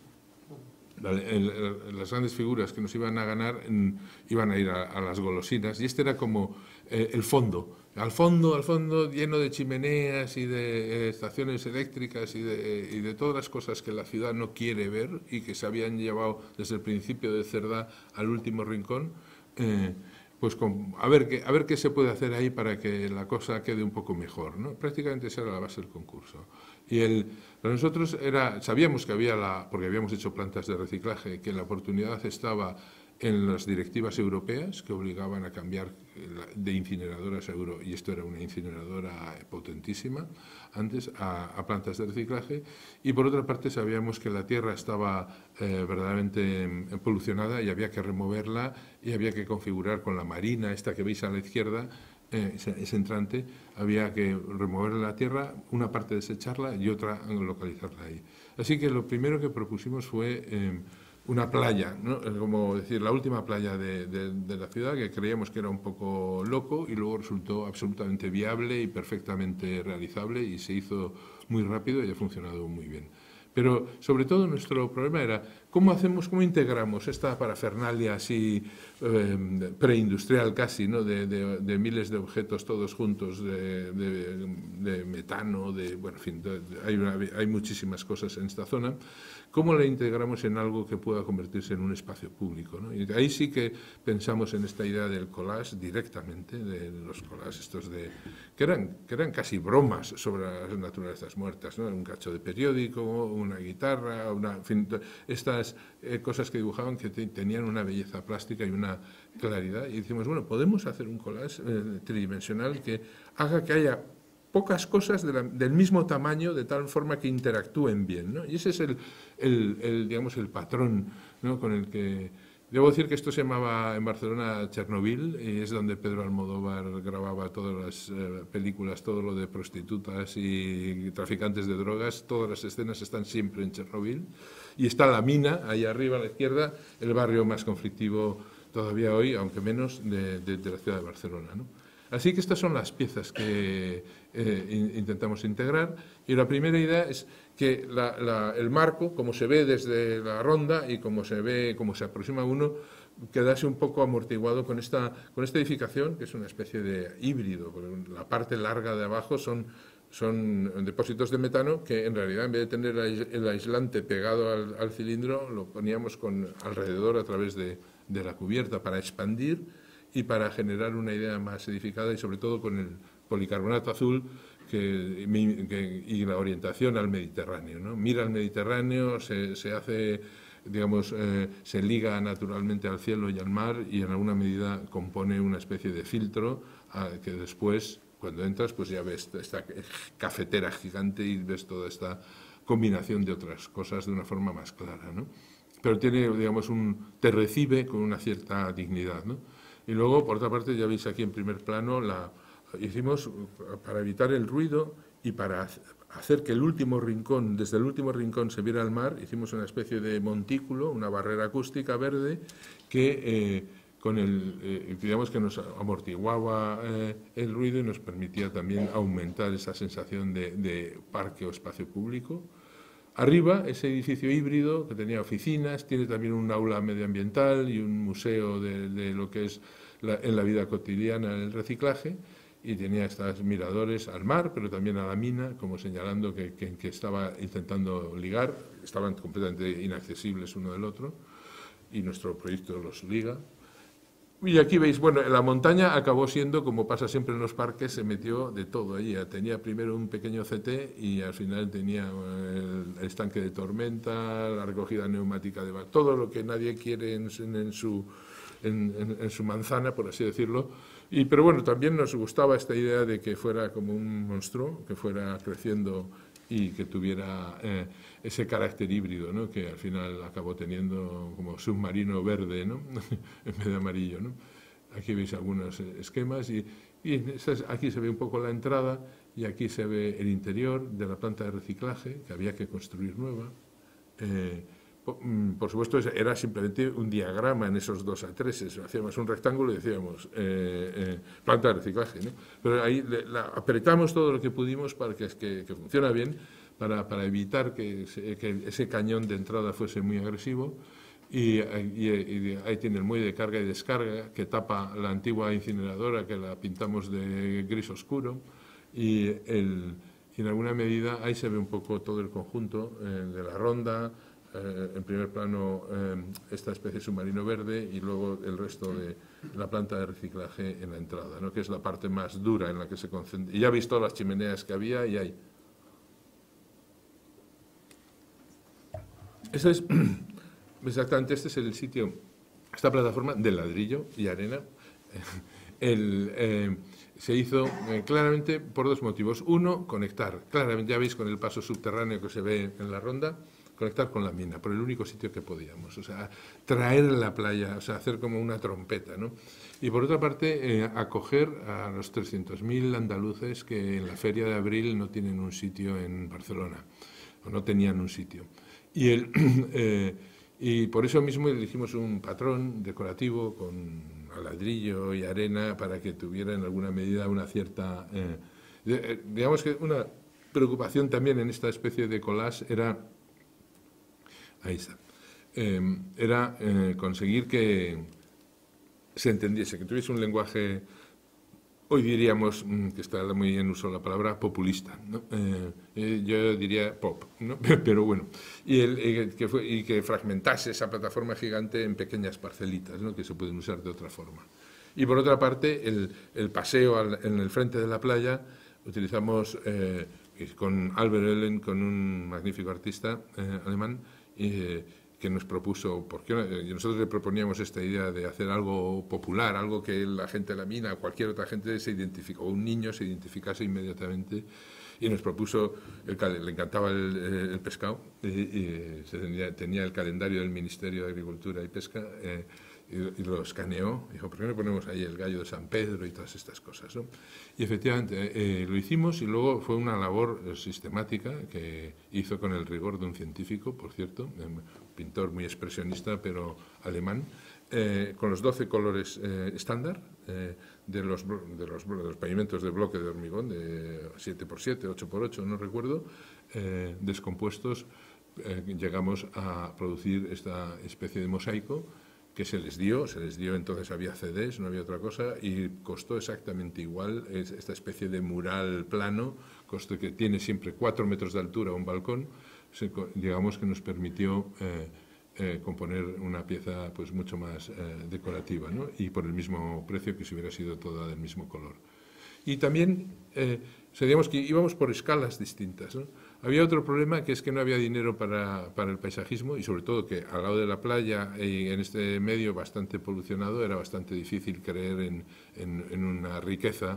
Speaker 5: Las grandes figuras que nos iban a ganar iban a ir a las golosinas, y este era como el fondo. Al fondo, lleno de chimeneas y de estaciones eléctricas y de todas las cosas que la ciudad no quiere ver y que se habían llevado desde el principio de Cerdá al último rincón. Pues a ver qué se puede hacer ahí para que la cosa quede un poco mejor, ¿no? Prácticamente esa era la base del concurso. Para nosotros sabíamos que porque habíamos hecho plantas de reciclaje, que la oportunidad estaba en las directivas europeas que obligaban a cambiar de incineradoras a y esto era una incineradora potentísima, antes a plantas de reciclaje, y por otra parte sabíamos que la tierra estaba verdaderamente polucionada y había que removerla y había que configurar con la marina, esta que veis a la izquierda, ese entrante, había que remover la tierra, una parte desecharla y otra localizarla ahí. Así que lo primero que propusimos fue una playa, ¿no? Como decir, la última playa de la ciudad, que creíamos que era un poco loco y luego resultó absolutamente viable y perfectamente realizable y se hizo muy rápido y ha funcionado muy bien. Pero sobre todo nuestro problema era cómo integramos esta parafernalia así preindustrial casi, ¿no? de miles de objetos todos juntos, de metano, bueno, en fin, hay muchísimas cosas en esta zona. ¿Cómo la integramos en algo que pueda convertirse en un espacio público, ¿no? Y ahí sí que pensamos en esta idea del collage directamente, de los collages estos que eran casi bromas sobre las naturalezas muertas, ¿no? Un cacho de periódico, una guitarra, en fin, estas cosas que dibujaban que tenían una belleza plástica y una claridad. Y decimos, bueno, podemos hacer un collage tridimensional que haga que haya pocas cosas del mismo tamaño, de tal forma que interactúen bien, ¿no? Y ese es digamos, el patrón, ¿no? Con el que... Debo decir que esto se llamaba en Barcelona Chernobyl, y es donde Pedro Almodóvar grababa todas las películas, todo lo de prostitutas y traficantes de drogas. Todas las escenas están siempre en Chernobyl. Y está la mina, ahí arriba a la izquierda, el barrio más conflictivo todavía hoy, aunque menos, de la ciudad de Barcelona, ¿no? Así que estas son las piezas que intentamos integrar, y la primera idea es que el marco, como se ve desde la ronda y como se aproxima uno, quedase un poco amortiguado con esta edificación, que es una especie de híbrido. La parte larga de abajo son depósitos de metano que en realidad, en vez de tener el aislante pegado al cilindro, lo poníamos alrededor a través de la cubierta para expandir y para generar una idea más edificada, y sobre todo con el policarbonato azul y la orientación al Mediterráneo, ¿no? Mira al Mediterráneo, se hace, digamos, se liga naturalmente al cielo y al mar, y en alguna medida compone una especie de filtro que después, cuando entras, pues ya ves esta cafetera gigante y ves toda esta combinación de otras cosas de una forma más clara, ¿no? Pero tiene, digamos, te recibe con una cierta dignidad, ¿no? Y luego, por otra parte, ya veis aquí en primer plano, hicimos, para evitar el ruido y para hacer que desde el último rincón se viera el mar, hicimos una especie de montículo, una barrera acústica verde, que digamos que nos amortiguaba el ruido y nos permitía también aumentar esa sensación de parque o espacio público. Arriba, ese edificio híbrido que tenía oficinas, tiene también un aula medioambiental y un museo de lo que es en la vida cotidiana el reciclaje, y tenía estos miradores al mar, pero también a la mina, como señalando que estaba intentando ligar, estaban completamente inaccesibles uno del otro, y nuestro proyecto los liga. Y aquí veis, bueno, la montaña acabó siendo, como pasa siempre en los parques, se metió de todo allí. Tenía primero un pequeño CT y al final tenía el estanque de tormenta, la recogida neumática de todo lo que nadie quiere en su manzana, por así decirlo. Pero bueno, también nos gustaba esta idea de que fuera como un monstruo, que fuera creciendo y que tuviera ese carácter híbrido, ¿no? Que al final acabó teniendo como submarino verde, ¿no? En vez de amarillo, ¿no? Aquí veis algunos esquemas y aquí se ve un poco la entrada, y aquí se ve el interior de la planta de reciclaje, que había que construir nueva. Por supuesto, era simplemente un diagrama en esos 2 atreses. Hacíamos un rectángulo y decíamos planta de reciclaje, ¿no? Pero ahí apretamos todo lo que pudimos para que funcione bien, para evitar que ese cañón de entrada fuese muy agresivo. Y ahí tiene el muelle de carga y descarga, que tapa la antigua incineradora, que la pintamos de gris oscuro, y en alguna medida ahí se ve un poco todo el conjunto de la ronda. En primer plano esta especie de submarino verde, y luego el resto de la planta de reciclaje en la entrada, ¿no? Que es la parte más dura en la que se concentra. Y ya habéis todas las chimeneas que había, y hay. Exactamente, este es el sitio, esta plataforma de ladrillo y arena. Se hizo claramente por 2 motivos. Uno, conectar, claramente, ya veis con el paso subterráneo que se ve en la ronda, conectar con la mina, por el único sitio que podíamos, o sea, traer la playa, o sea, hacer como una trompeta, ¿no? Y por otra parte, acoger a los 300.000 andaluces que en la Feria de Abril no tienen un sitio en Barcelona, o no tenían un sitio. Y por eso mismo elegimos un patrón decorativo con ladrillo y arena para que tuviera en alguna medida una cierta... digamos que una preocupación también en esta especie de collage era... Ahí está. Era conseguir que se entendiese, que tuviese un lenguaje... Hoy diríamos, que está muy en uso la palabra, populista, ¿no? Yo diría pop, ¿no? Pero bueno, y que fragmentase esa plataforma gigante en pequeñas parcelitas, ¿no? Que se pueden usar de otra forma. Y por otra parte, el paseo en el frente de la playa, utilizamos con Albert Ellen, con un magnífico artista alemán, que nos propuso, porque nosotros le proponíamos esta idea de hacer algo popular, algo que la gente de la mina, cualquier otra gente se identificó, un niño se identificase inmediatamente, y nos propuso, le encantaba el pescado, y tenía el calendario del Ministerio de Agricultura y Pesca, y lo escaneó, dijo, ¿por qué no ponemos ahí el gallo de San Pedro y todas estas cosas, ¿no? Y efectivamente lo hicimos, y luego fue una labor sistemática que hizo con el rigor de un científico, por cierto, un pintor muy expresionista, pero alemán, con los 12 colores estándar de los pavimentos de bloque de hormigón, de 7x7, 8x8, no recuerdo, descompuestos, llegamos a producir esta especie de mosaico que se les dio, entonces había CDs, no había otra cosa, y costó exactamente igual, esta especie de mural plano, costó que tiene siempre 4 metros de altura un balcón, digamos que nos permitió componer una pieza pues mucho más decorativa, ¿no? Y por el mismo precio que si hubiera sido toda del mismo color. Y también, digamos que íbamos por escalas distintas, ¿no? Había otro problema, que es que no había dinero para el paisajismo, y sobre todo que al lado de la playa y en este medio bastante polucionado era bastante difícil creer en una riqueza,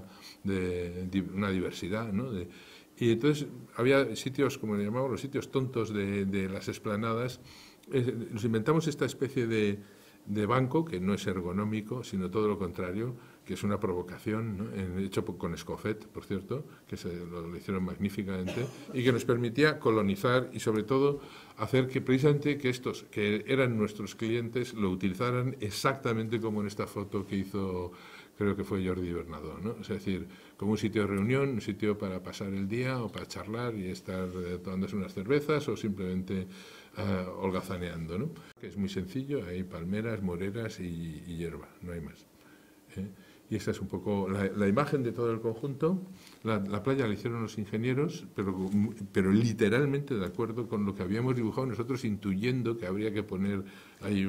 Speaker 5: una diversidad, ¿no? Y entonces había sitios, como le llamamos, los sitios tontos de las esplanadas. Nos inventamos esta especie de banco que no es ergonómico, sino todo lo contrario, que es una provocación, ¿no? Hecho con Escofet, por cierto, que lo hicieron magníficamente, y que nos permitía colonizar y sobre todo hacer que precisamente que estos, que eran nuestros clientes, lo utilizaran exactamente como en esta foto que hizo, creo que fue Jordi Bernadó, ¿no? Es decir, como un sitio de reunión, un sitio para pasar el día o para charlar y estar tomándose unas cervezas o simplemente holgazaneando, ¿no? Que es muy sencillo, hay palmeras, moreras y hierba, no hay más. Y esta es un poco la imagen de todo el conjunto. La playa la hicieron los ingenieros, pero literalmente de acuerdo con lo que habíamos dibujado nosotros, intuyendo que habría que poner ahí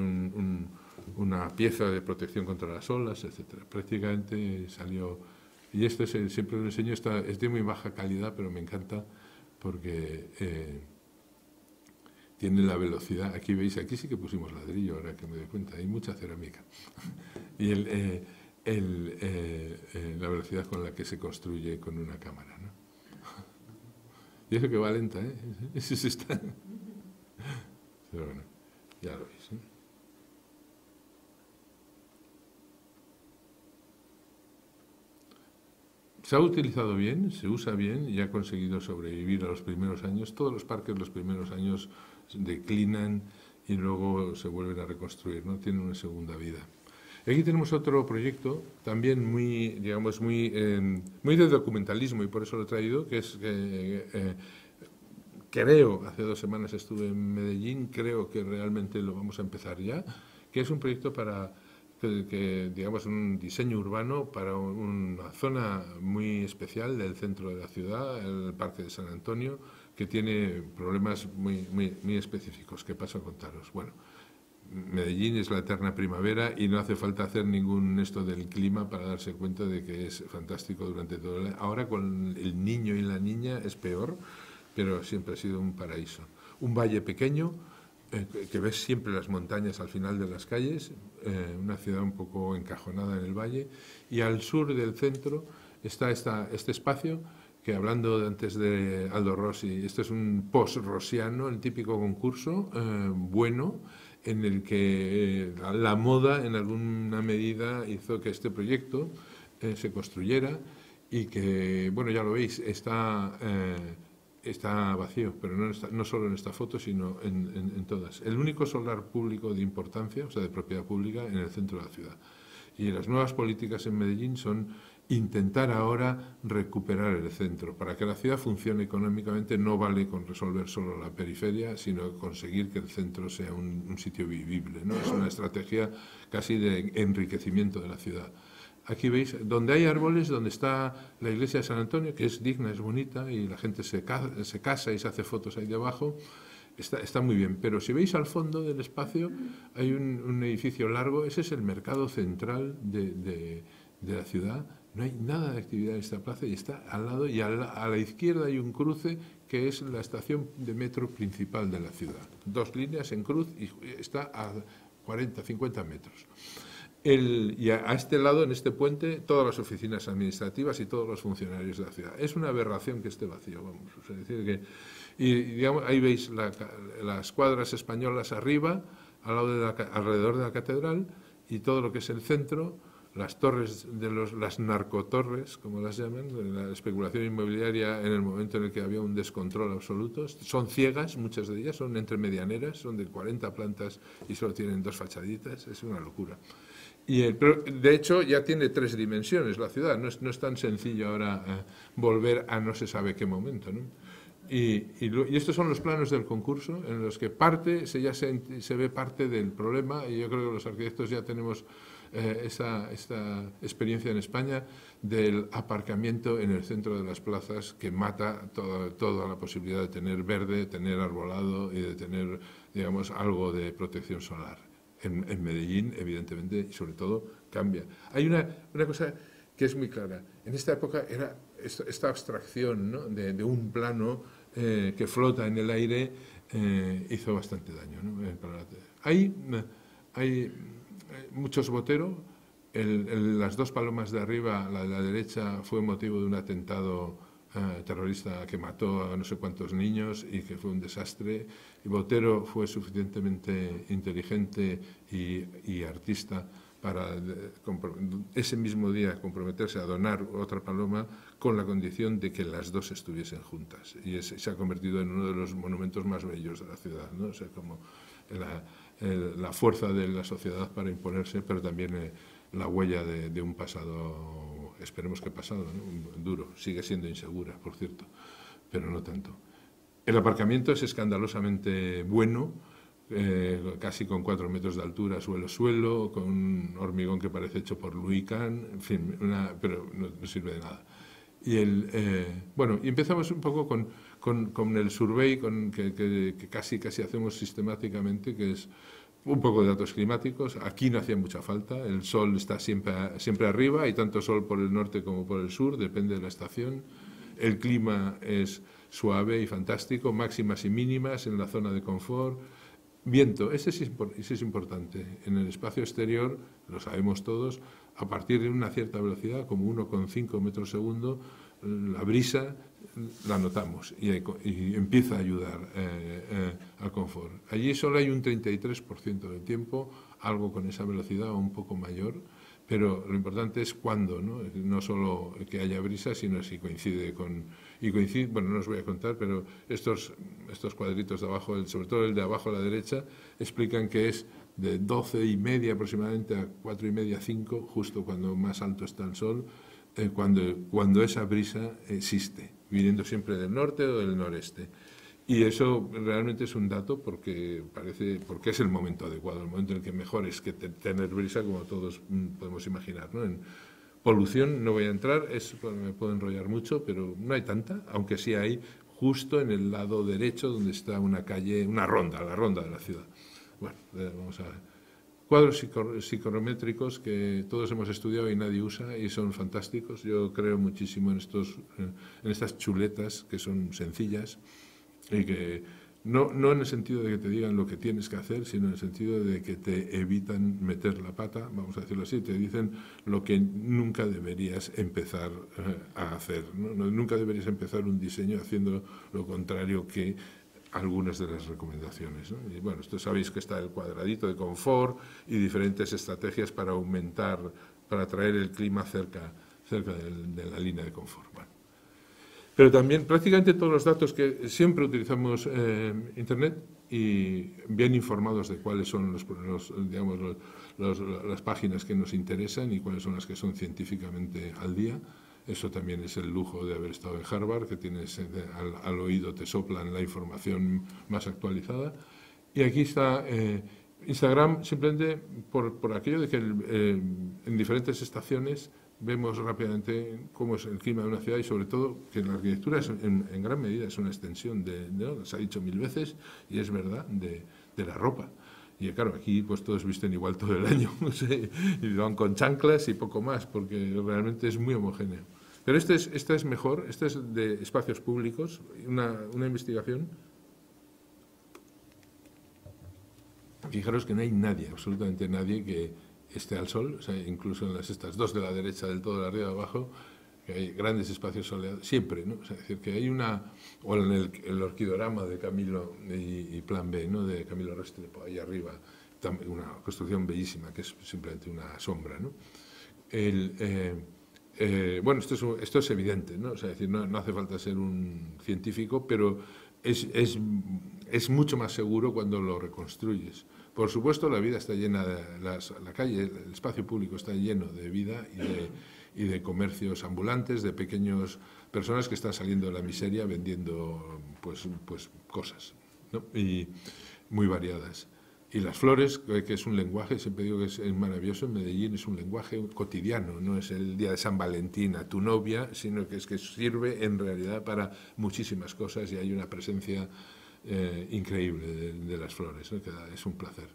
Speaker 5: una pieza de protección contra las olas, etcétera. Prácticamente salió... Y esto siempre lo enseño, es de muy baja calidad, pero me encanta porque tiene la velocidad. Aquí veis, aquí sí que pusimos ladrillo, ahora que me doy cuenta, hay mucha cerámica. Y la velocidad con la que se construye con una cámara, ¿no? Y eso que va lenta, ¿eh? Eso sí está. Pero bueno, ya lo veis, ¿eh? Se ha utilizado bien, se usa bien y ha conseguido sobrevivir a los primeros años. Todos los parques los primeros años declinan y luego se vuelven a reconstruir, ¿no? Tienen una segunda vida. Aquí tenemos otro proyecto, también muy, digamos, muy de documentalismo, y por eso lo he traído, que es, creo, hace 2 semanas estuve en Medellín, creo que realmente lo vamos a empezar ya, que es un proyecto para, digamos, un diseño urbano para una zona muy especial del centro de la ciudad, el Parque de San Antonio, que tiene problemas muy específicos, que paso a contaros. Bueno, Medellín es la eterna primavera y no hace falta hacer ningún esto del clima para darse cuenta de que es fantástico durante todo el año. Ahora con el niño y la niña es peor, pero siempre ha sido un paraíso. Un valle pequeño, que ves siempre las montañas al final de las calles, una ciudad un poco encajonada en el valle, y al sur del centro está este espacio que hablando antes de Aldo Rossi, esto es un post-rossiano, el típico concurso bueno, en el que la moda en alguna medida hizo que este proyecto se construyera y que, bueno, ya lo veis, está vacío, pero no solo en esta foto, sino en todas. El único solar público de importancia, o sea, de propiedad pública, en el centro de la ciudad. Y las nuevas políticas en Medellín son intentar ahora recuperar el centro. Para que la ciudad funcione económicamente no vale con resolver solo la periferia, sino conseguir que el centro sea un sitio vivible, ¿no? Es una estrategia casi de enriquecimiento de la ciudad. Aquí veis, donde hay árboles, donde está la iglesia de San Antonio, que es digna, es bonita, y la gente se casa y se hace fotos ahí debajo, está muy bien. Pero si veis al fondo del espacio, hay un edificio largo, ese es el mercado central de la ciudad. No hay nada de actividad en esta plaza y está al lado, y a la izquierda hay un cruce que es la estación de metro principal de la ciudad. 2 líneas en cruz y está a 40, 50 metros. Y a este lado, en este puente, todas las oficinas administrativas y todos los funcionarios de la ciudad. Es una aberración que esté vacío, vamos. Es decir, que, y digamos, ahí veis las cuadras españolas arriba, alrededor de la catedral, y todo lo que es el centro, las torres, las narcotorres, como las llaman, la especulación inmobiliaria en el momento en el que había un descontrol absoluto. Son ciegas, muchas de ellas, son entre medianeras, son de 40 plantas y solo tienen 2 fachaditas, es una locura. Pero de hecho ya tiene 3 dimensiones la ciudad, no es tan sencillo ahora volver a no se sabe qué momento, ¿no? Y estos son los planos del concurso, en los que ya se ve parte del problema, y yo creo que los arquitectos ya tenemos esta experiencia en España del aparcamiento en el centro de las plazas, que mata toda la posibilidad de tener verde, de tener arbolado y de tener, digamos, algo de protección solar. En Medellín, evidentemente, y sobre todo, cambia. Hay una cosa que es muy clara. En esta época era esta abstracción, ¿no?, de un plano que flota en el aire, hizo bastante daño, ¿no? Hay muchos Botero. Las 2 palomas de arriba, la de la derecha, fue motivo de un atentado terrorista que mató a no sé cuántos niños y que fue un desastre. Y Botero fue suficientemente inteligente y artista para ese mismo día comprometerse a donar otra paloma con la condición de que las 2 estuviesen juntas. Y se ha convertido en uno de los monumentos más bellos de la ciudad, ¿no? O sea, como la fuerza de la sociedad para imponerse, pero también la huella de un pasado, esperemos que pasado, ¿no?, duro. Sigue siendo insegura, por cierto, pero no tanto. El aparcamiento es escandalosamente bueno, casi con 4 metros de altura, suelo, con un hormigón que parece hecho por Louis Kahn, en fin, pero no sirve de nada. Y empezamos un poco con el survey que casi hacemos sistemáticamente, que es un poco de datos climáticos. Aquí no hacía mucha falta, el sol está siempre arriba, hay tanto sol por el norte como por el sur, depende de la estación. El clima es suave y fantástico, máximas y mínimas en la zona de confort. Viento, ese es importante. En el espacio exterior, lo sabemos todos, a partir de una cierta velocidad, como 1,5 metros segundo, la brisa la notamos y empieza a ayudar al confort. Allí solo hay un 33% del tiempo, algo con esa velocidad o un poco mayor, pero lo importante es cuándo, ¿no? No solo que haya brisa, sino si coincide bueno, no os voy a contar, pero estos cuadritos de abajo, sobre todo el de abajo a la derecha, explican que es de 12:30 aproximadamente a 4:30, 5, justo cuando más alto está el sol, cuando esa brisa existe, viniendo siempre del norte o del noreste. Y eso realmente es un dato porque es el momento adecuado, el momento en el que mejor es que tener brisa, como todos podemos imaginar, ¿no? En polución no voy a entrar, me puedo enrollar mucho, pero no hay tanta, aunque sí hay justo en el lado derecho donde está una calle, la ronda de la ciudad. Bueno, vamos a ver. Cuadros psicométricos que todos hemos estudiado y nadie usa y son fantásticos. Yo creo muchísimo en estas chuletas que son sencillas y que No en el sentido de que te digan lo que tienes que hacer, sino en el sentido de que te evitan meter la pata, vamos a decirlo así, te dicen lo que nunca deberías empezar a hacer, ¿no? Nunca deberías empezar un diseño haciendo lo contrario que algunas de las recomendaciones, ¿no? Y bueno, esto sabéis que está el cuadradito de confort y diferentes estrategias para aumentar, para traer el clima cerca de la línea de confort. Bueno. Pero también prácticamente todos los datos que siempre utilizamos Internet y bien informados de cuáles son las páginas que nos interesan y cuáles son las que son científicamente al día. Eso también es el lujo de haber estado en Harvard, que tienes al oído, te soplan la información más actualizada. Y aquí está Instagram, simplemente por aquello de que en diferentes estaciones vemos rápidamente cómo es el clima de una ciudad y sobre todo que la arquitectura en gran medida es una extensión ¿no? Se ha dicho 1000 veces y es verdad, de la ropa. Y claro, aquí pues todos visten igual todo el año, no sé, y van con chanclas y poco más, porque realmente es muy homogéneo. Pero esta es mejor, esta es de espacios públicos, una investigación. Fijaros que no hay nadie, absolutamente nadie que esté al sol, o sea, incluso en estas dos de la derecha del todo, de arriba de abajo, que hay grandes espacios soleados, siempre, ¿no? O sea, es decir, que hay o en el orquidorama de Camilo y Plan B, ¿no? De Camilo Restrepo, ahí arriba, una construcción bellísima, que es simplemente una sombra, ¿no? Bueno, esto es evidente, ¿no? O sea, es decir, no hace falta ser un científico, pero es mucho más seguro cuando lo reconstruyes. Por supuesto, la vida está llena la calle, el espacio público está lleno de vida y de comercios ambulantes, de pequeñas personas que están saliendo de la miseria vendiendo pues cosas, ¿no? Y muy variadas. Y las flores, que es un lenguaje, siempre digo que es maravilloso, en Medellín es un lenguaje cotidiano, no es el día de San Valentín a tu novia, sino que sirve en realidad para muchísimas cosas y hay una presencia increíble de las flores, ¿no? Que es un placer.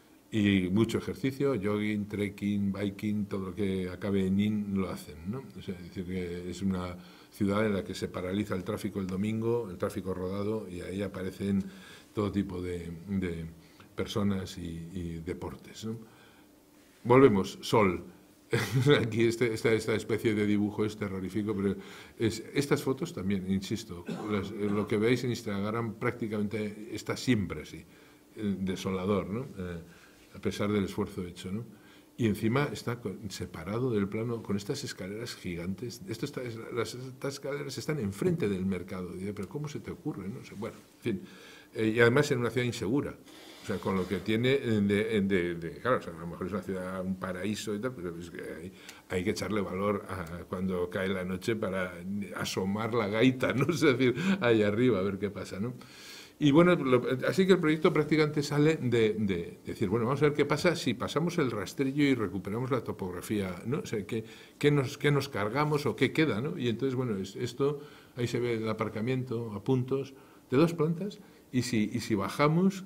Speaker 5: Y mucho ejercicio, jogging, trekking, biking, todo lo que acabe en in lo hacen, ¿no? O sea, es decir, que es una ciudad en la que se paraliza el tráfico el domingo, el tráfico rodado, y ahí aparecen todo tipo de personas y deportes, ¿no? Volvemos, sol. Aquí esta especie de dibujo es terrorífico, pero estas fotos también, insisto, lo que veis en Instagram prácticamente está siempre así, desolador, ¿no? A pesar del esfuerzo hecho, ¿no? Y encima está separado del plano con estas escaleras gigantes. Estas escaleras están enfrente del mercado. Y, pero ¿cómo se te ocurre? No sé. Bueno, en fin. Y además en una ciudad insegura. O sea, con lo que tiene claro, o sea, a lo mejor es una ciudad, un paraíso y tal, pero es que hay que echarle valor cuando cae la noche para asomar la gaita, ¿no? Es decir, ahí arriba, a ver qué pasa, ¿no? Y bueno, así que el proyecto prácticamente sale de decir, bueno, vamos a ver qué pasa si pasamos el rastrillo y recuperamos la topografía, ¿no? O sea, ¿qué nos cargamos o qué queda, ¿no? Y entonces, bueno, esto, ahí se ve el aparcamiento a puntos de 2 plantas y si bajamos...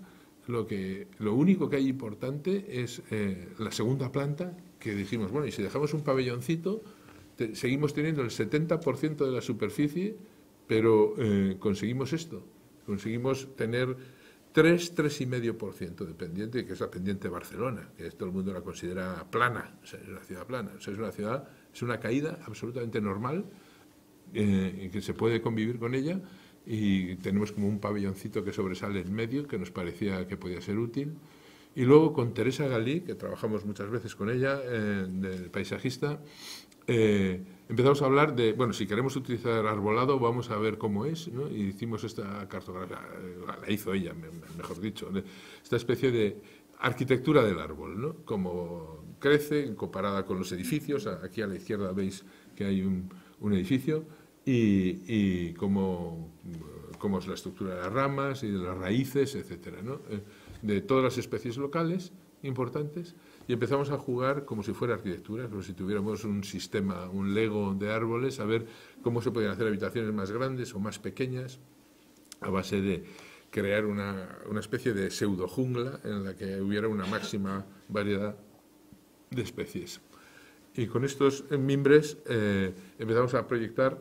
Speaker 5: Lo único que hay importante es la segunda planta, que dijimos, bueno, y si dejamos un pabelloncito, seguimos teniendo el 70% de la superficie, pero conseguimos esto, conseguimos tener 3,5% de pendiente, que es la pendiente de Barcelona, que todo el mundo la considera plana, o sea, es una ciudad plana, o sea, es una caída absolutamente normal, que se puede convivir con ella. Y tenemos como un pabelloncito que sobresale en medio, que nos parecía que podía ser útil. Y luego con Teresa Galí, que trabajamos muchas veces con ella, del paisajista, empezamos a hablar de, bueno, si queremos utilizar arbolado, vamos a ver cómo es, ¿no? Y hicimos esta cartografía, la hizo ella, mejor dicho, esta especie de arquitectura del árbol, ¿no? Cómo crece comparada con los edificios. Aquí a la izquierda veis que hay un edificio, y cómo es la estructura de las ramas y de las raíces, etcétera, ¿no? De todas las especies locales importantes, y empezamos a jugar como si fuera arquitectura, como si tuviéramos un sistema, un Lego de árboles, a ver cómo se podían hacer habitaciones más grandes o más pequeñas, a base de crear una especie de pseudo jungla en la que hubiera una máxima variedad de especies. Y con estos mimbres empezamos a proyectar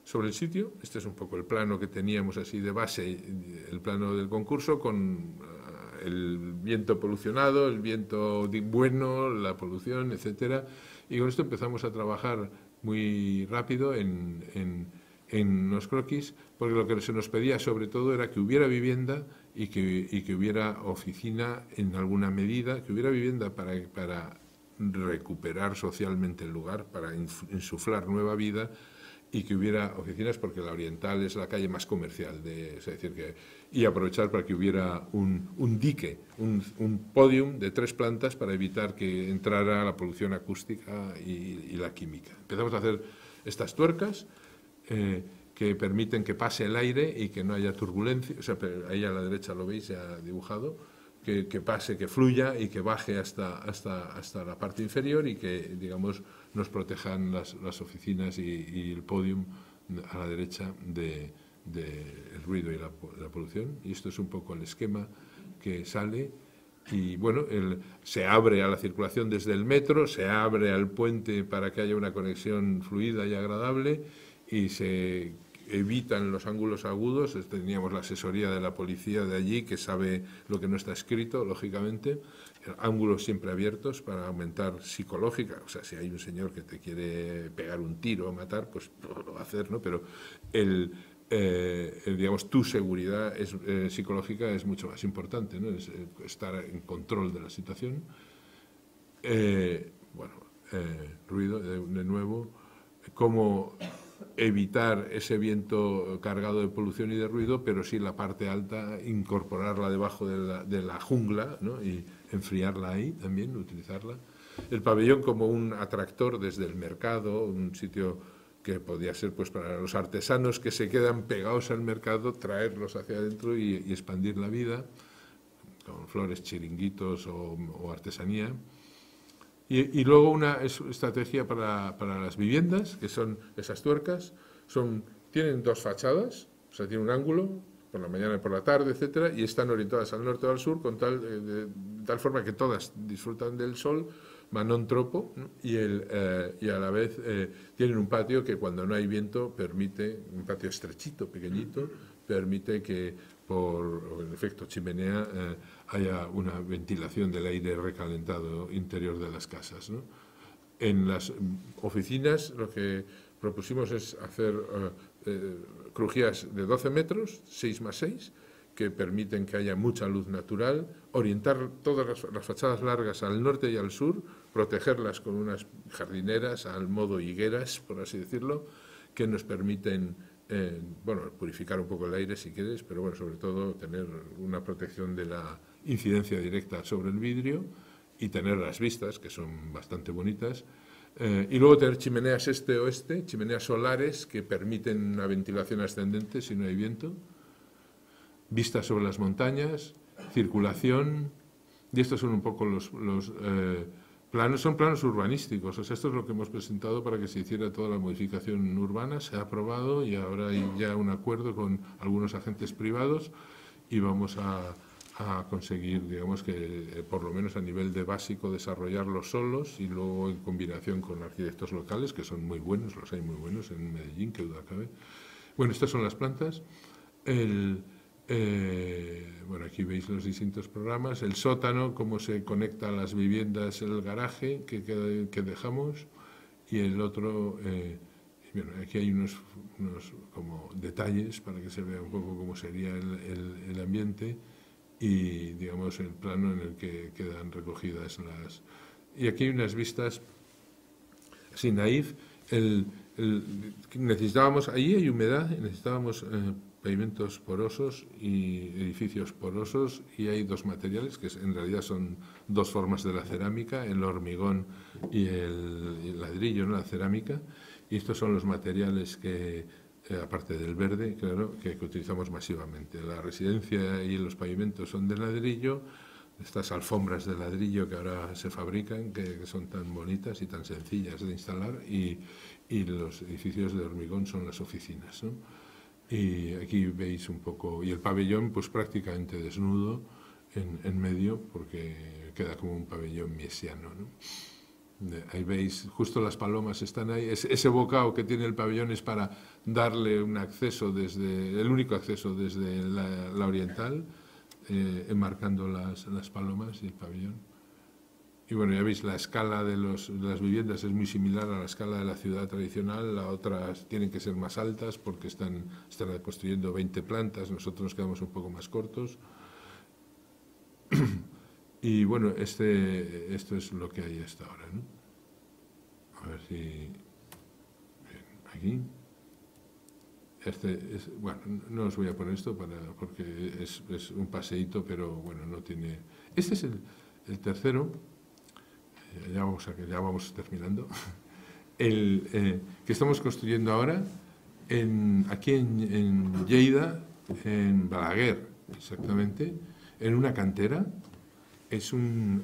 Speaker 5: sobre el sitio. Este es un poco el plano que teníamos así de base, el plano del concurso, con el viento polucionado, el viento bueno, la polución, etcétera. Y con esto empezamos a trabajar muy rápido en los croquis, porque lo que se nos pedía sobre todo era que hubiera vivienda y que hubiera oficina en alguna medida, que hubiera vivienda para recuperar socialmente el lugar, para insuflar nueva vida, y que hubiera oficinas, porque la Oriental es la calle más comercial, es decir, y aprovechar para que hubiera un dique, un podium de 3 plantas para evitar que entrara la polución acústica y la química. Empezamos a hacer estas tuercas que permiten que pase el aire y que no haya turbulencia, o sea, ahí a la derecha lo veis ya dibujado, que pase, que fluya y que baje hasta la parte inferior y que, digamos, nos protejan las oficinas y el podium a la derecha del ruido y la polución. Y esto es un poco el esquema que sale. Y bueno, se abre a la circulación desde el metro, se abre al puente para que haya una conexión fluida y agradable, y se evitan los ángulos agudos. Teníamos la asesoría de la policía de allí, que sabe lo que no está escrito, lógicamente. Ángulos siempre abiertos para aumentar psicológica, o sea, si hay un señor que te quiere pegar un tiro o matar, pues lo va a hacer, ¿no? Pero digamos, tu seguridad psicológica es mucho más importante, ¿no? Es estar en control de la situación. Ruido, de nuevo, cómo evitar ese viento cargado de polución y de ruido, pero sí la parte alta, incorporarla debajo de la jungla, ¿no? Y enfriarla ahí también, utilizarla. El pabellón como un atractor desde el mercado, un sitio que podía ser pues para los artesanos que se quedan pegados al mercado, traerlos hacia adentro y expandir la vida, con flores, chiringuitos o artesanía. Y luego una estrategia para las viviendas, que son esas tuercas, tienen 2 fachadas, o sea, tienen un ángulo, por la mañana y por la tarde, etcétera, y están orientadas al norte o al sur, de tal forma que todas disfrutan del sol, manón tropo, ¿no? Y a la vez tienen un patio que cuando no hay viento permite, un patio estrechito, pequeñito, permite que por el efecto chimenea haya una ventilación del aire recalentado interior de las casas, ¿no? En las oficinas lo que propusimos es hacer crujías de 12 metros, 6 más 6, que permiten que haya mucha luz natural, orientar todas las fachadas largas al norte y al sur, protegerlas con unas jardineras al modo higueras, por así decirlo, que nos permiten purificar un poco el aire si quieres, pero bueno, sobre todo tener una protección de la incidencia directa sobre el vidrio y tener las vistas, que son bastante bonitas, y luego tener chimeneas este-oeste, chimeneas solares que permiten una ventilación ascendente si no hay viento, vistas sobre las montañas, circulación, y estos son un poco los planos, son planos urbanísticos, o sea, esto es lo que hemos presentado para que se hiciera toda la modificación urbana, se ha aprobado y ahora hay ya un acuerdo con algunos agentes privados y vamos a conseguir, digamos, que por lo menos a nivel de básico desarrollarlos solos y luego en combinación con arquitectos locales, que son muy buenos, los hay muy buenos en Medellín, que duda cabe. Bueno, estas son las plantas. Aquí veis los distintos programas, el sótano, cómo se conecta a las viviendas, el garaje que dejamos, y el otro, aquí hay unos como detalles para que se vea un poco cómo sería el ambiente y, digamos, el plano en el que quedan recogidas las... Y aquí hay unas vistas así naif. Necesitábamos, ahí hay humedad, necesitábamos pavimentos porosos y edificios porosos, y hay 2 materiales que en realidad son 2 formas de la cerámica, el hormigón y el ladrillo, ¿no? La cerámica, y estos son los materiales que, aparte del verde, claro, que utilizamos masivamente. La residencia y los pavimentos son de ladrillo, estas alfombras de ladrillo que ahora se fabrican, que son tan bonitas y tan sencillas de instalar, y los edificios de hormigón son las oficinas, ¿no? Y aquí veis un poco, y el pabellón pues prácticamente desnudo en medio, porque queda como un pabellón miesiano, ¿no? Ahí veis, justo las palomas están ahí. Ese bocado que tiene el pabellón es para darle un acceso el único acceso desde la oriental, enmarcando las palomas y el pabellón. Y bueno, ya veis, la escala de las viviendas es muy similar a la escala de la ciudad tradicional. Las otras tienen que ser más altas porque están construyendo 20 plantas, nosotros nos quedamos un poco más cortos. Y bueno, esto es lo que hay hasta ahora, ¿no? A ver si... Bien, aquí. Bueno, no os voy a poner esto porque es un paseíto, pero bueno, no tiene... Este es el tercero, ya vamos terminando, que estamos construyendo ahora aquí en Lleida, en Balaguer, exactamente, en una cantera. Es un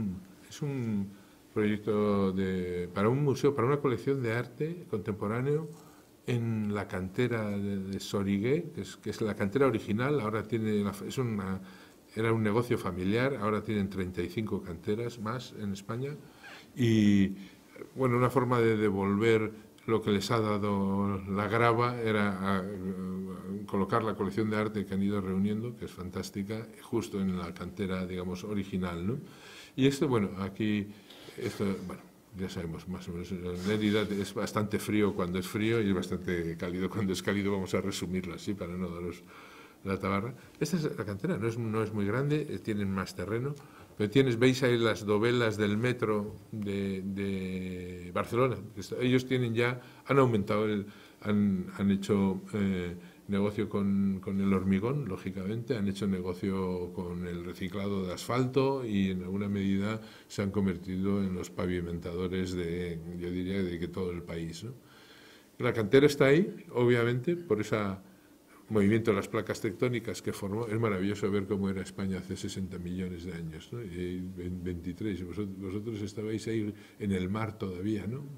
Speaker 5: proyecto para un museo, para una colección de arte contemporáneo en la cantera de Sorigué, que es la cantera original. Ahora era un negocio familiar, ahora tienen 35 canteras más en España. Y bueno, una forma de devolver lo que les ha dado la grava era colocar la colección de arte que han ido reuniendo, que es fantástica, justo en la cantera, digamos, original, ¿no? Y bueno, aquí, bueno, ya sabemos más o menos, Lérida es bastante frío cuando es frío y es bastante cálido cuando es cálido. Vamos a resumirlo así para no daros la tabarra. Esta es la cantera, no es muy grande, tienen más terreno, pero veis ahí las dovelas del metro de Barcelona. Ellos han aumentado, han hecho negocio con el hormigón, lógicamente, han hecho negocio con el reciclado de asfalto y en alguna medida se han convertido en los pavimentadores yo diría, de todo el país, ¿no? La cantera está ahí, obviamente, por ese movimiento de las placas tectónicas que formó. Es maravilloso ver cómo era España hace 60 millones de años, ¿no? Y 23, y vosotros estabais ahí en el mar todavía, ¿no?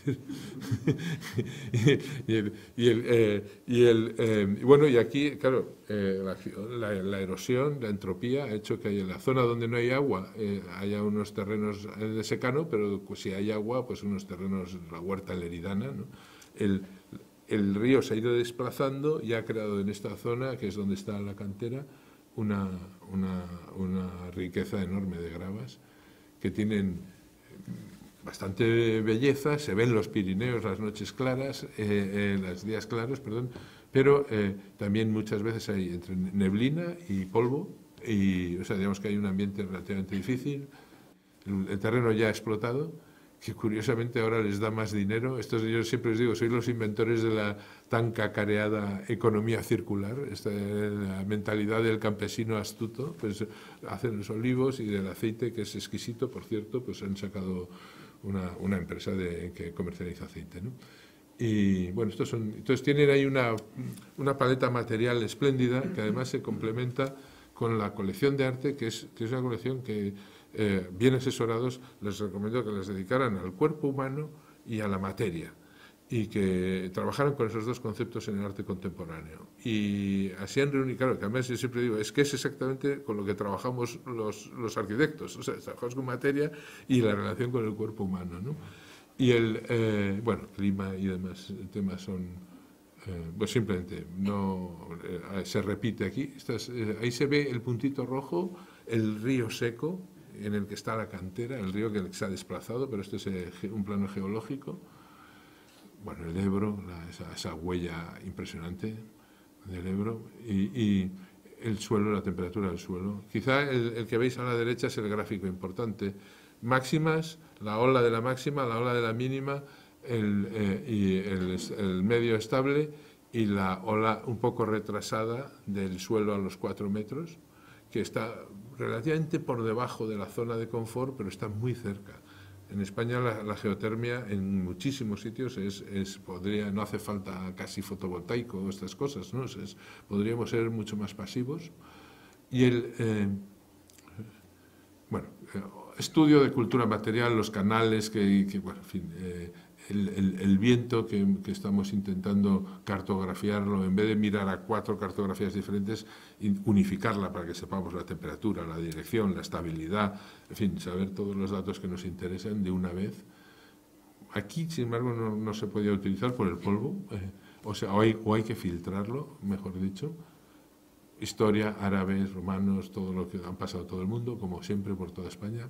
Speaker 5: Bueno, y aquí, claro, la erosión, la entropía ha hecho que en la zona donde no hay agua haya unos terrenos de secano, pero pues, si hay agua, pues unos terrenos, la huerta leridana, ¿no? El río se ha ido desplazando y ha creado en esta zona, que es donde está la cantera, una riqueza enorme de gravas que tienen bastante belleza. Se ven los Pirineos las noches claras, los días claros, perdón, pero también muchas veces hay entre neblina y polvo, o sea, digamos que hay un ambiente relativamente difícil. El terreno ya ha explotado, que curiosamente ahora les da más dinero. Yo siempre les digo, sois los inventores de la tan cacareada economía circular, la mentalidad del campesino astuto. Pues hacen los olivos y del aceite, que es exquisito, por cierto, pues han sacado una empresa que comercializa aceite, ¿no? Y bueno, entonces tienen ahí una paleta material espléndida que además se complementa con la colección de arte, que es una colección que, bien asesorados, les recomiendo que les dedicaran al cuerpo humano y a la materia, y que trabajaran con esos dos conceptos en el arte contemporáneo. Y así han reunido, claro, que además yo siempre digo, es que es exactamente con lo que trabajamos los arquitectos, o sea, trabajamos con materia y la relación con el cuerpo humano, ¿no? Y bueno, clima y demás temas son, pues simplemente no se repite aquí. Ahí se ve el puntito rojo, el río seco en el que está la cantera, el río que se ha desplazado, pero este es un plano geológico. Bueno, el Ebro, esa huella impresionante del Ebro, y el suelo, la temperatura del suelo. Quizá el que veis a la derecha es el gráfico importante. Máximas, la ola de la máxima, la ola de la mínima, y el medio estable, y la ola un poco retrasada del suelo a los 4 metros, que está relativamente por debajo de la zona de confort, pero está muy cerca. En España la geotermia en muchísimos sitios no hace falta casi fotovoltaico o estas cosas, ¿no? Podríamos ser mucho más pasivos. Y bueno, estudio de cultura material, los canales, bueno, en fin, el viento que estamos intentando cartografiarlo, en vez de mirar a 4 cartografías diferentes, unificarla para que sepamos la temperatura, la dirección, la estabilidad, en fin, saber todos los datos que nos interesan de una vez. Aquí, sin embargo, no se podía utilizar por el polvo, o hay que filtrarlo, mejor dicho. Historia, árabes, romanos, todo lo que han pasado todo el mundo, como siempre, por toda España.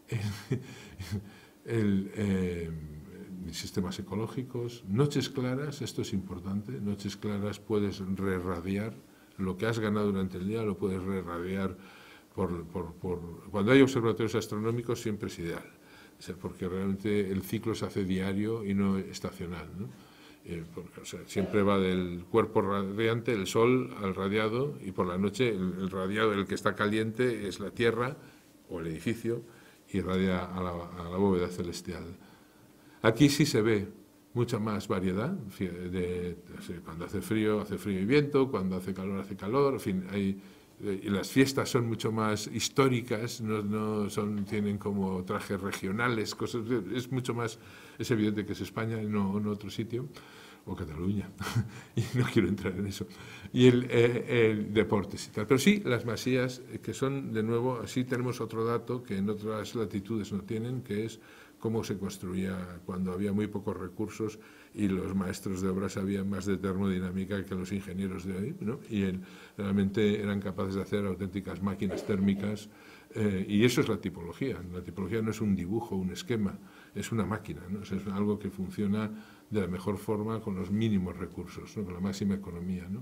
Speaker 5: Sistemas ecológicos, noches claras, esto es importante, noches claras puedes rerradiar, lo que has ganado durante el día lo puedes rerradiar cuando hay observatorios astronómicos siempre es ideal, o sea, porque realmente el ciclo se hace diario y no estacional, ¿no? Porque, o sea, siempre va del cuerpo radiante, el sol, al radiado, y por la noche el radiado, el que está caliente, es la Tierra o el edificio, y radia a la bóveda celestial. Aquí sí se ve mucha más variedad, cuando hace frío y viento, cuando hace calor, en fin, y las fiestas son mucho más históricas, tienen como trajes regionales, cosas, es mucho más, es evidente que es España y no en otro sitio, o Cataluña, y no quiero entrar en eso, y el deportes y tal. Pero sí, las masías, que son, de nuevo, así tenemos otro dato que en otras latitudes no tienen, que es cómo se construía cuando había muy pocos recursos y los maestros de obra sabían más de termodinámica que los ingenieros de hoy, ¿no? Y realmente eran capaces de hacer auténticas máquinas térmicas, y eso es la tipología. La tipología no es un dibujo, un esquema, es una máquina, ¿no? Es algo que funciona de la mejor forma con los mínimos recursos, ¿no? Con la máxima economía, ¿no?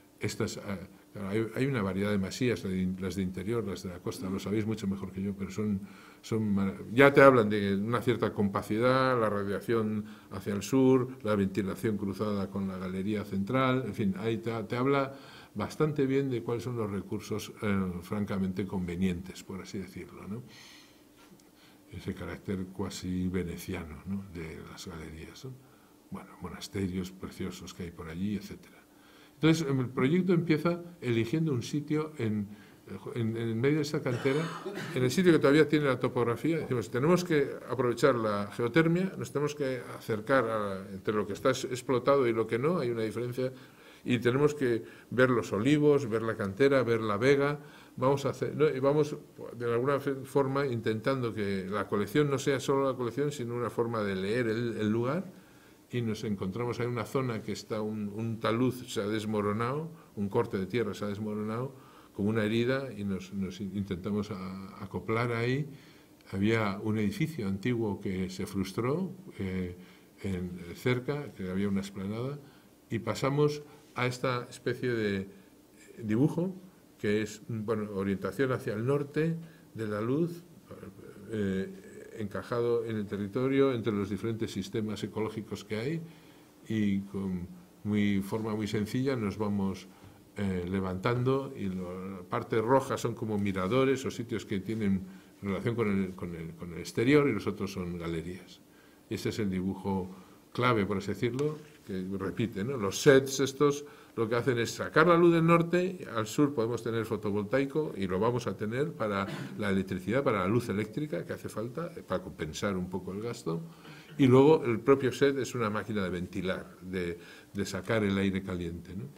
Speaker 5: Hay una variedad de masías, las de interior, las de la costa, lo sabéis mucho mejor que yo, pero ya te hablan de una cierta compacidad, la radiación hacia el sur, la ventilación cruzada con la galería central, en fin, ahí te habla bastante bien de cuáles son los recursos francamente convenientes, por así decirlo, ¿no? Ese carácter cuasi veneciano, ¿no? De las galerías, ¿no? Bueno, monasterios preciosos que hay por allí, etcétera. Entonces, el proyecto empieza eligiendo un sitio en medio de esa cantera, en el sitio que todavía tiene la topografía. Decimos, tenemos que aprovechar la geotermia, nos tenemos que acercar entre lo que está explotado y lo que no, hay una diferencia, y tenemos que ver los olivos, ver la cantera, ver la vega. Vamos a hacer, ¿no? Y vamos de alguna forma intentando que la colección no sea solo la colección, sino una forma de leer el lugar. Y nos encontramos en una zona que está un talud se ha desmoronado, un corte de tierra se ha desmoronado, como una herida, y nos intentamos acoplar ahí. Había un edificio antiguo que se frustró cerca, que había una explanada, y pasamos a esta especie de dibujo, que es, bueno, orientación hacia el norte de la luz, encajado en el territorio entre los diferentes sistemas ecológicos que hay, y con forma muy sencilla nos vamos levantando, y la parte roja son como miradores o sitios que tienen relación con el exterior, y los otros son galerías. Ese es el dibujo clave, por así decirlo, que repite, ¿no? Los sets estos lo que hacen es sacar la luz del norte, al sur podemos tener fotovoltaico, y lo vamos a tener para la electricidad, para la luz eléctrica que hace falta, para compensar un poco el gasto, y luego el propio set es una máquina de ventilar, de sacar el aire caliente, ¿no?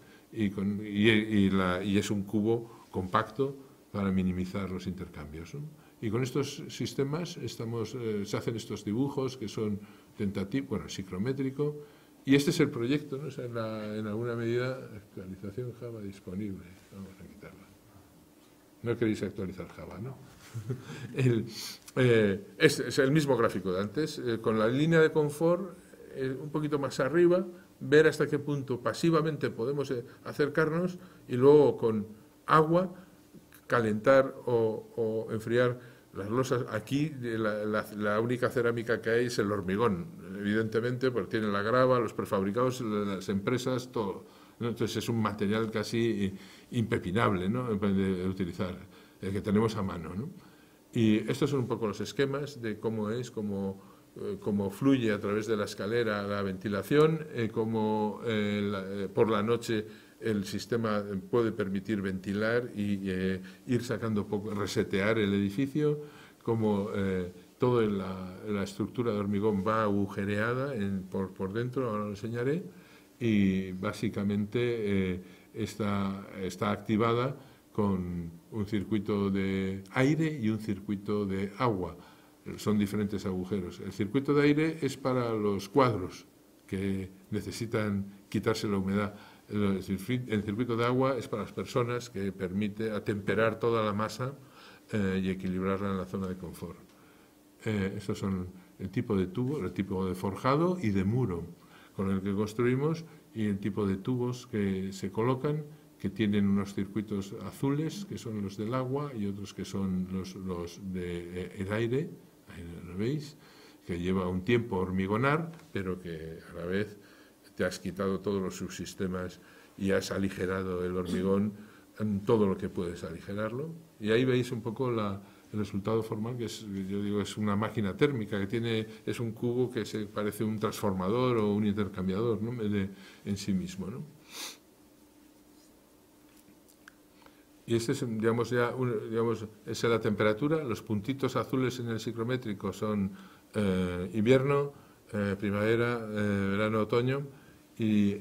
Speaker 5: Y es un cubo compacto para minimizar los intercambios, ¿no? Y con estos sistemas se hacen estos dibujos que son tentativos, bueno, psicométrico. Y este es el proyecto, ¿no? O sea, en alguna medida, actualización Java disponible. Vamos a quitarla. No queréis actualizar Java, ¿no? Es el mismo gráfico de antes, con la línea de confort un poquito más arriba, ver hasta qué punto pasivamente podemos acercarnos, y luego con agua calentar o enfriar las losas. Aquí la única cerámica que hay es el hormigón, evidentemente, porque tiene la grava, los prefabricados, las empresas, todo, ¿no? Entonces es un material casi impepinable, ¿no? De utilizar, el que tenemos a mano, ¿no? Y estos son un poco los esquemas de cómo cómo fluye a través de la escalera la ventilación, cómo por la noche el sistema puede permitir ventilar y ir sacando resetear el edificio, como toda la estructura de hormigón va agujereada por dentro, ahora lo enseñaré, y básicamente está activada con un circuito de aire y un circuito de agua. Son diferentes agujeros. El circuito de aire es para los cuadros que necesitan quitarse la humedad. El circuito de agua es para las personas, que permite atemperar toda la masa y equilibrarla en la zona de confort. Estos son el tipo de tubo, el tipo de forjado y de muro con el que construimos, y el tipo de tubos que se colocan, que tienen unos circuitos azules, que son los del agua, y otros que son los del aire, ahí lo veis, que lleva un tiempo hormigonar, pero que a la vez te has quitado todos los subsistemas y has aligerado el hormigón en todo lo que puedes aligerarlo. Y ahí veis un poco el resultado formal, que es una máquina térmica, que es un cubo que se parece un transformador o un intercambiador, ¿no?, en sí mismo, ¿no? Y este es, digamos, esa es la temperatura. Los puntitos azules en el psicométrico son invierno, primavera, verano, otoño, y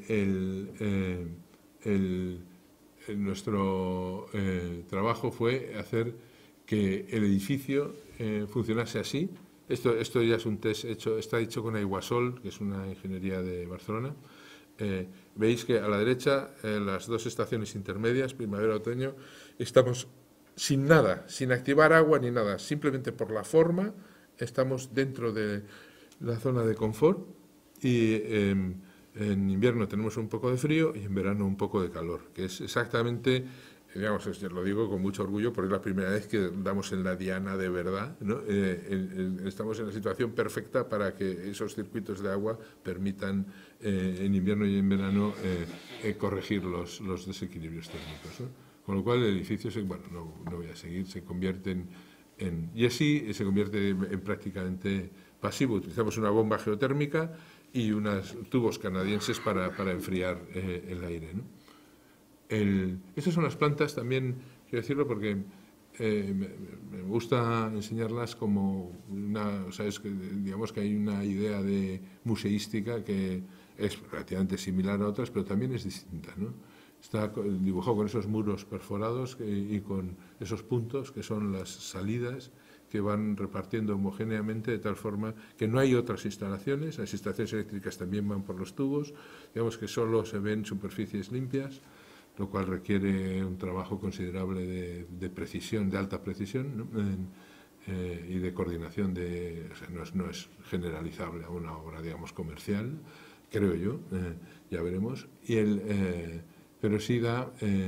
Speaker 5: nuestro trabajo fue hacer que el edificio funcionase así. Esto ya es un test hecho, está hecho con Aiguasol, que es una ingeniería de Barcelona. Veis que a la derecha, las dos estaciones intermedias, primavera-otoño, estamos sin nada, sin activar agua ni nada, simplemente por la forma estamos dentro de la zona de confort, y en invierno tenemos un poco de frío y en verano un poco de calor, que es exactamente, digamos, lo digo con mucho orgullo porque es la primera vez que damos en la diana de verdad, ¿no? Estamos en la situación perfecta para que esos circuitos de agua permitan en invierno y en verano corregir los desequilibrios térmicos, ¿no? Con lo cual el edificio, bueno, no voy a seguir, se convierte y así se convierte en prácticamente pasivo. Utilizamos una bomba geotérmica y unos tubos canadienses para enfriar el aire, ¿no? Estas son las plantas también, quiero decirlo porque me gusta enseñarlas como digamos que hay una idea de museística que es relativamente similar a otras, pero también es distinta, ¿no? Está dibujado con esos muros perforados y con esos puntos que son las salidas que van repartiendo homogéneamente, de tal forma que no hay otras instalaciones. Las instalaciones eléctricas también van por los tubos, digamos que solo se ven superficies limpias, lo cual requiere un trabajo considerable de precisión, de alta precisión, ¿no? Y de coordinación, o sea, no es generalizable a una obra, digamos, comercial, creo yo, ya veremos, pero sí da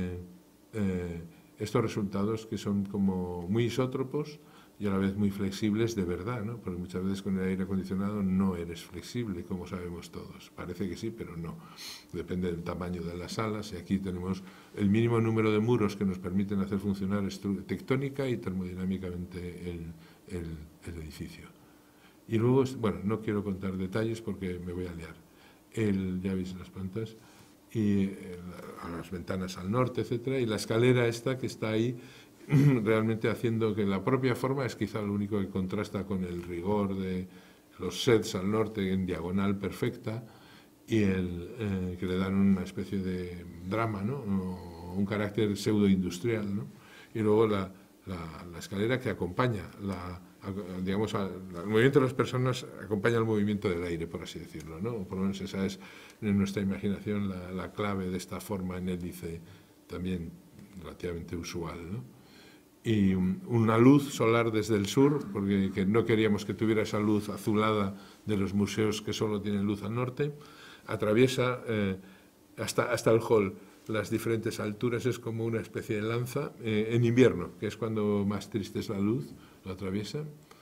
Speaker 5: estos resultados que son como muy isótropos y a la vez muy flexibles de verdad, ¿no? Porque muchas veces con el aire acondicionado no eres flexible, como sabemos todos. Parece que sí, pero no. Depende del tamaño de las salas, y aquí tenemos el mínimo número de muros que nos permiten hacer funcionar tectónica y termodinámicamente el edificio. Y luego, bueno, no quiero contar detalles porque me voy a liar. Ya veis las plantas, y a las ventanas al norte, etcétera, y la escalera esta que está ahí, realmente haciendo que la propia forma es quizá lo único que contrasta con el rigor de los sets al norte en diagonal perfecta, y que le dan una especie de drama, ¿no? O un carácter pseudo-industrial, ¿no? Y luego la escalera que acompaña, digamos, el movimiento de las personas acompaña el movimiento del aire, por así decirlo, ¿no? Por lo menos esa es en nuestra imaginación la clave de esta forma en hélice, también relativamente usual, ¿no? Y una luz solar desde el sur, porque no queríamos que tuviera esa luz azulada de los museos que solo tienen luz al norte. Atraviesa hasta el hall las diferentes alturas, es como una especie de lanza en invierno, que es cuando más triste es la luz, lo atraviesa.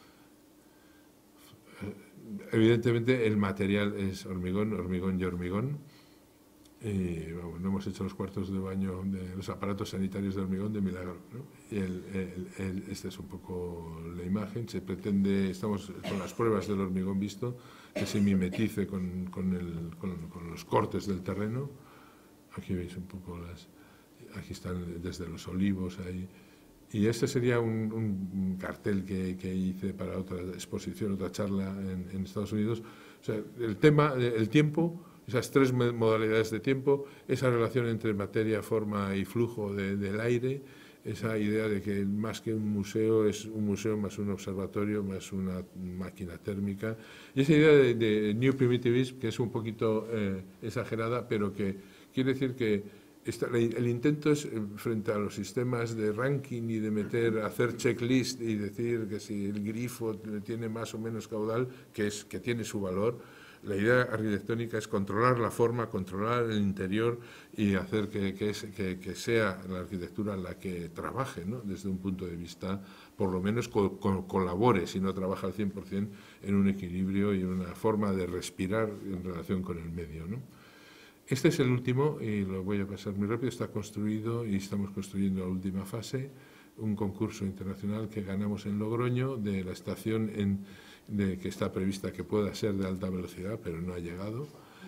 Speaker 5: Evidentemente el material es hormigón y hormigón. Vamos, no hemos hecho los cuartos de baño de los aparatos sanitarios de hormigón de milagro, ¿no? Y esta es un poco la imagen. Se pretende, estamos con las pruebas del hormigón visto, que se mimetice con los cortes del terreno. Aquí veis un poco aquí están desde los olivos ahí, Y este sería un cartel que hice para otra exposición, otra charla en Estados Unidos. O sea, el tema, el tiempo, esas tres modalidades de tiempo, esa relación entre materia, forma y flujo del aire, esa idea de que más que un museo es un museo más un observatorio, más una máquina térmica, y esa idea de New Primitivism, que es un poquito exagerada, pero que quiere decir que el intento es, frente a los sistemas de ranking y de hacer checklist y decir que si el grifo tiene más o menos caudal, que tiene su valor, la idea arquitectónica es controlar la forma, controlar el interior y hacer que sea la arquitectura la que trabaje, ¿no? Desde un punto de vista, por lo menos colabore, si no trabaja al 100%, en un equilibrio y en una forma de respirar en relación con el medio, ¿no? Este es el último, y lo voy a pasar muy rápido, está construido y estamos construyendo la última fase, un concurso internacional que ganamos en Logroño de la estación que está prevista que pueda ser de alta velocidad, pero no ha llegado.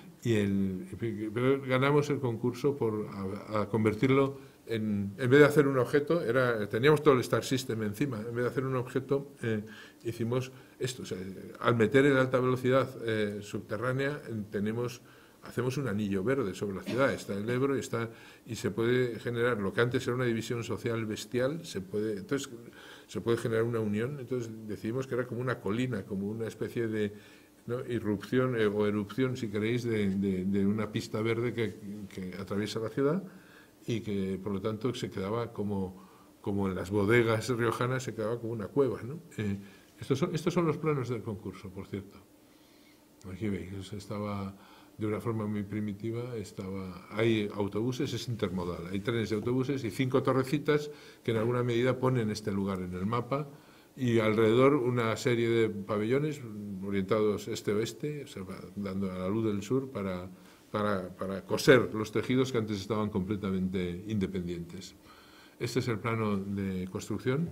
Speaker 5: Pero ganamos el concurso a convertirlo en vez de hacer un objeto, teníamos todo el Star System encima, en vez de hacer un objeto, hicimos esto. O sea, al meter en alta velocidad subterránea, hacemos un anillo verde sobre la ciudad, está el Ebro y se puede generar lo que antes era una división social bestial, entonces se puede generar una unión. Entonces decidimos que era como una colina, como una especie de, ¿no?, irrupción o erupción, si queréis, de una pista verde que atraviesa la ciudad y que por lo tanto se quedaba como en las bodegas riojanas, se quedaba como una cueva, ¿no? Estos son los planos del concurso, por cierto. Aquí veis, estaba de una forma muy primitiva, hay autobuses, es intermodal, hay trenes de autobuses y 5 torrecitas que en alguna medida ponen este lugar en el mapa, y alrededor una serie de pabellones orientados este-oeste, o sea, dando a la luz del sur para coser los tejidos que antes estaban completamente independientes. Este es el plano de construcción,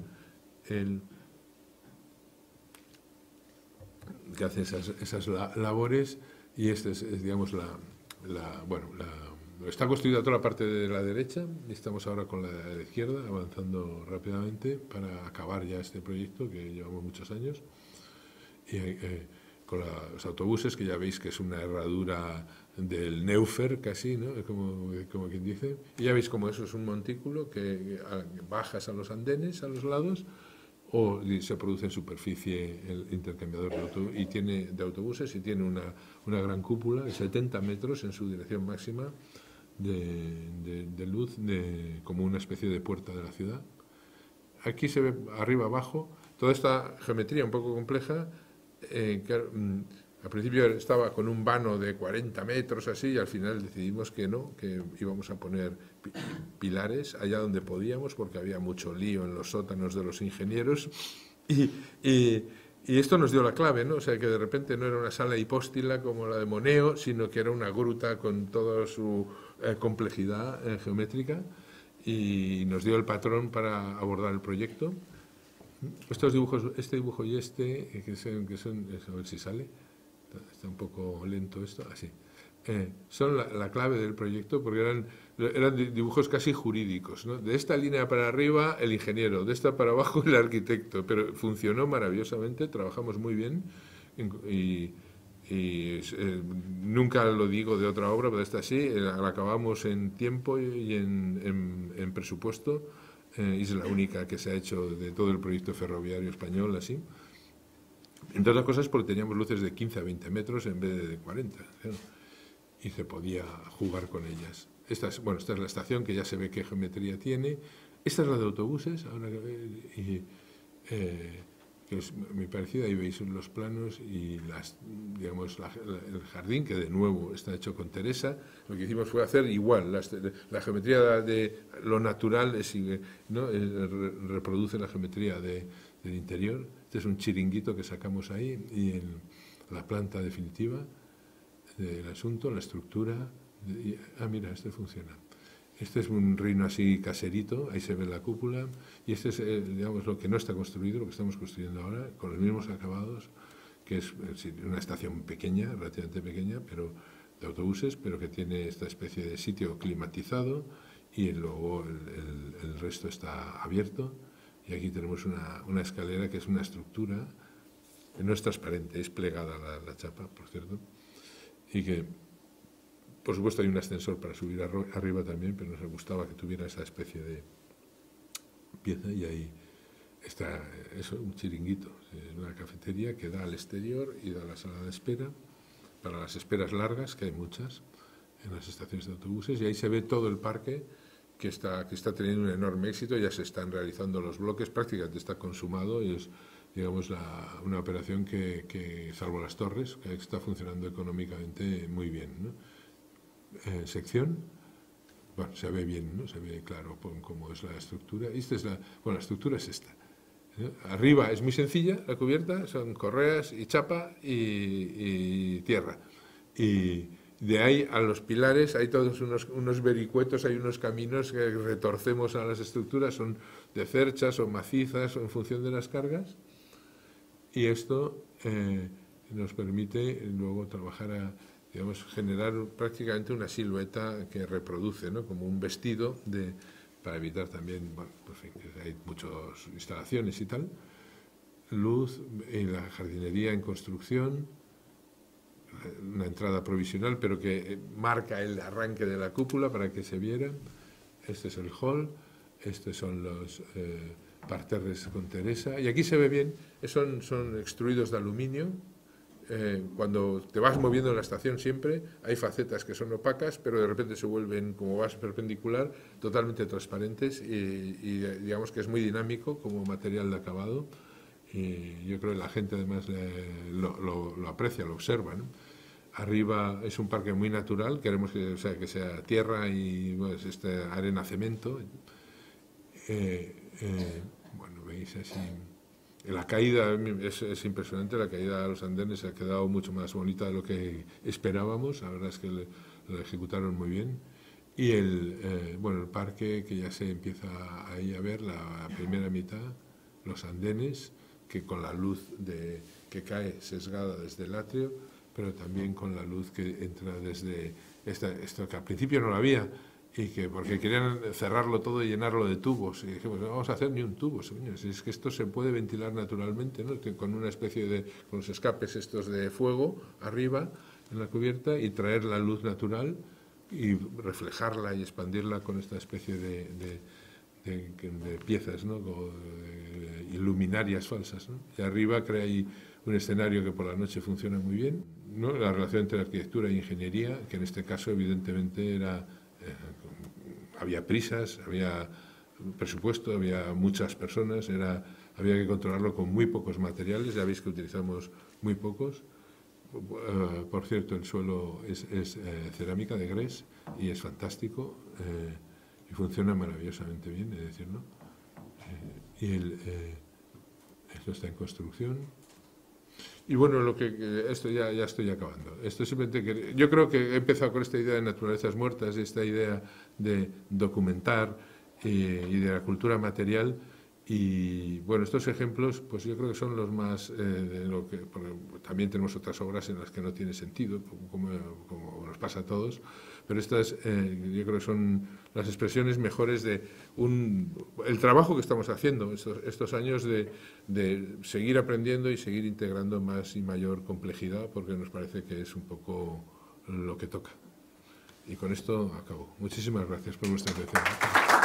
Speaker 5: que hace esas labores. Y este es digamos, está construida toda la parte de la derecha y estamos ahora con la de la izquierda, avanzando rápidamente para acabar ya este proyecto que llevamos muchos años. Y con los autobuses, que ya veis que es una herradura del Neufer casi, ¿no? Como quien dice. Y ya veis como eso es un montículo que bajas a los andenes, a los lados, o se produce en superficie el intercambiador de autobuses y tiene una gran cúpula de 70 metros en su dirección máxima de luz, como una especie de puerta de la ciudad. Aquí se ve arriba abajo toda esta geometría un poco compleja, al principio estaba con un vano de 40 metros así, y al final decidimos que no, que íbamos a poner pilares allá donde podíamos, porque había mucho lío en los sótanos de los ingenieros, y esto nos dio la clave, ¿no? O sea, que de repente no era una sala hipóstila como la de Moneo, sino que era una gruta con toda su complejidad geométrica, y nos dio el patrón para abordar el proyecto. Estos dibujos, este dibujo y que son, a ver si sale, está un poco lento esto, así. Son la clave del proyecto, porque eran dibujos casi jurídicos, ¿no? De esta línea para arriba el ingeniero, de esta para abajo el arquitecto, pero funcionó maravillosamente, trabajamos muy bien y nunca lo digo de otra obra, pero esta sí, la acabamos en tiempo y en presupuesto. Es la única que se ha hecho de todo el proyecto ferroviario español así. Entre otras cosas porque teníamos luces de 15 a 20 metros en vez de 40, ¿no? Y se podía jugar con ellas. Esta es la estación, que ya se ve qué geometría tiene. Esta es la de autobuses, ahora que es muy parecida. Ahí veis los planos y el jardín, que de nuevo está hecho con Teresa. Lo que hicimos fue hacer igual, la geometría de lo natural, ¿no? Reproduce la geometría del interior. Este es un chiringuito que sacamos ahí, y la planta definitiva del asunto, la estructura. Mira, este funciona. Este es un reino así caserito, ahí se ve la cúpula, y este es, digamos, lo que no está construido, lo que estamos construyendo ahora, con los mismos acabados, que es una estación pequeña, relativamente pequeña, pero de autobuses, pero que tiene esta especie de sitio climatizado, y luego el resto está abierto, Y aquí tenemos una escalera que es una estructura, que no es transparente, es plegada la chapa, por cierto, y que, por supuesto, hay un ascensor para subir arriba también, pero nos gustaba que tuviera esa especie de pieza, y ahí está eso, un chiringuito, una cafetería que da al exterior y da a la sala de espera, para las esperas largas, que hay muchas en las estaciones de autobuses, y ahí se ve todo el parque que está teniendo un enorme éxito. Ya se están realizando los bloques, prácticamente está consumado, y es, digamos, una operación que, salvo las torres, que está funcionando económicamente muy bien, ¿no? Sección, bueno, se ve bien, ¿no? Se ve claro cómo es la estructura. La estructura es esta. Arriba es muy sencilla, la cubierta, son correas y chapa y tierra. Y de ahí a los pilares hay todos unos vericuetos, hay unos caminos que retorcemos a las estructuras, son de cerchas o macizas en función de las cargas, y esto nos permite luego trabajar digamos, generar prácticamente una silueta que reproduce, ¿no? Como un vestido para evitar también, bueno, pues, que hay muchas instalaciones y tal, luz en la jardinería en construcción, una entrada provisional, pero que marca el arranque de la cúpula para que se viera. Este es el hall, estos son los parterres con Teresa, y aquí se ve bien, son extruidos de aluminio. Cuando te vas moviendo en la estación siempre hay facetas que son opacas, pero de repente se vuelven, como vas perpendicular, totalmente transparentes, y digamos que es muy dinámico como material de acabado. Y yo creo que la gente además lo aprecia, lo observa, ¿no? Arriba es un parque muy natural, queremos que sea tierra y pues, arena, cemento. Bueno, veis así. La caída es impresionante, la caída a los andenes ha quedado mucho más bonita de lo que esperábamos, la verdad es que lo ejecutaron muy bien. Y el parque, que ya se empieza ahí a ver, la primera mitad, los andenes, que con la luz que cae sesgada desde el atrio, pero también con la luz que entra desde esto que al principio no lo había, y que porque querían cerrarlo todo y llenarlo de tubos, y dijimos, no vamos a hacer ni un tubo, señores, es que esto se puede ventilar naturalmente, ¿no? Con una especie con los escapes estos de fuego arriba en la cubierta, y traer la luz natural y reflejarla y expandirla con esta especie de piezas, ¿no? De luminarias falsas, ¿no? Y arriba crea ahí un escenario que por la noche funciona muy bien, ¿no? La relación entre arquitectura e ingeniería, que en este caso evidentemente había prisas, había presupuesto, había muchas personas, había que controlarlo con muy pocos materiales, ya veis que utilizamos muy pocos. Por cierto, el suelo es cerámica de grés y es fantástico, y funciona maravillosamente bien, es decir, ¿no? Esto está en construcción. Y bueno, esto ya estoy acabando. Esto simplemente yo creo que he empezado con esta idea de naturalezas muertas, esta idea de documentar y de la cultura material. Y bueno, estos ejemplos, pues yo creo que son los más de lo que también tenemos otras obras en las que no tiene sentido, como nos pasa a todos, pero estas yo creo que son las expresiones mejores de el trabajo que estamos haciendo estos años de seguir aprendiendo y seguir integrando más y mayor complejidad, porque nos parece que es un poco lo que toca. Y con esto acabo. Muchísimas gracias por vuestra atención.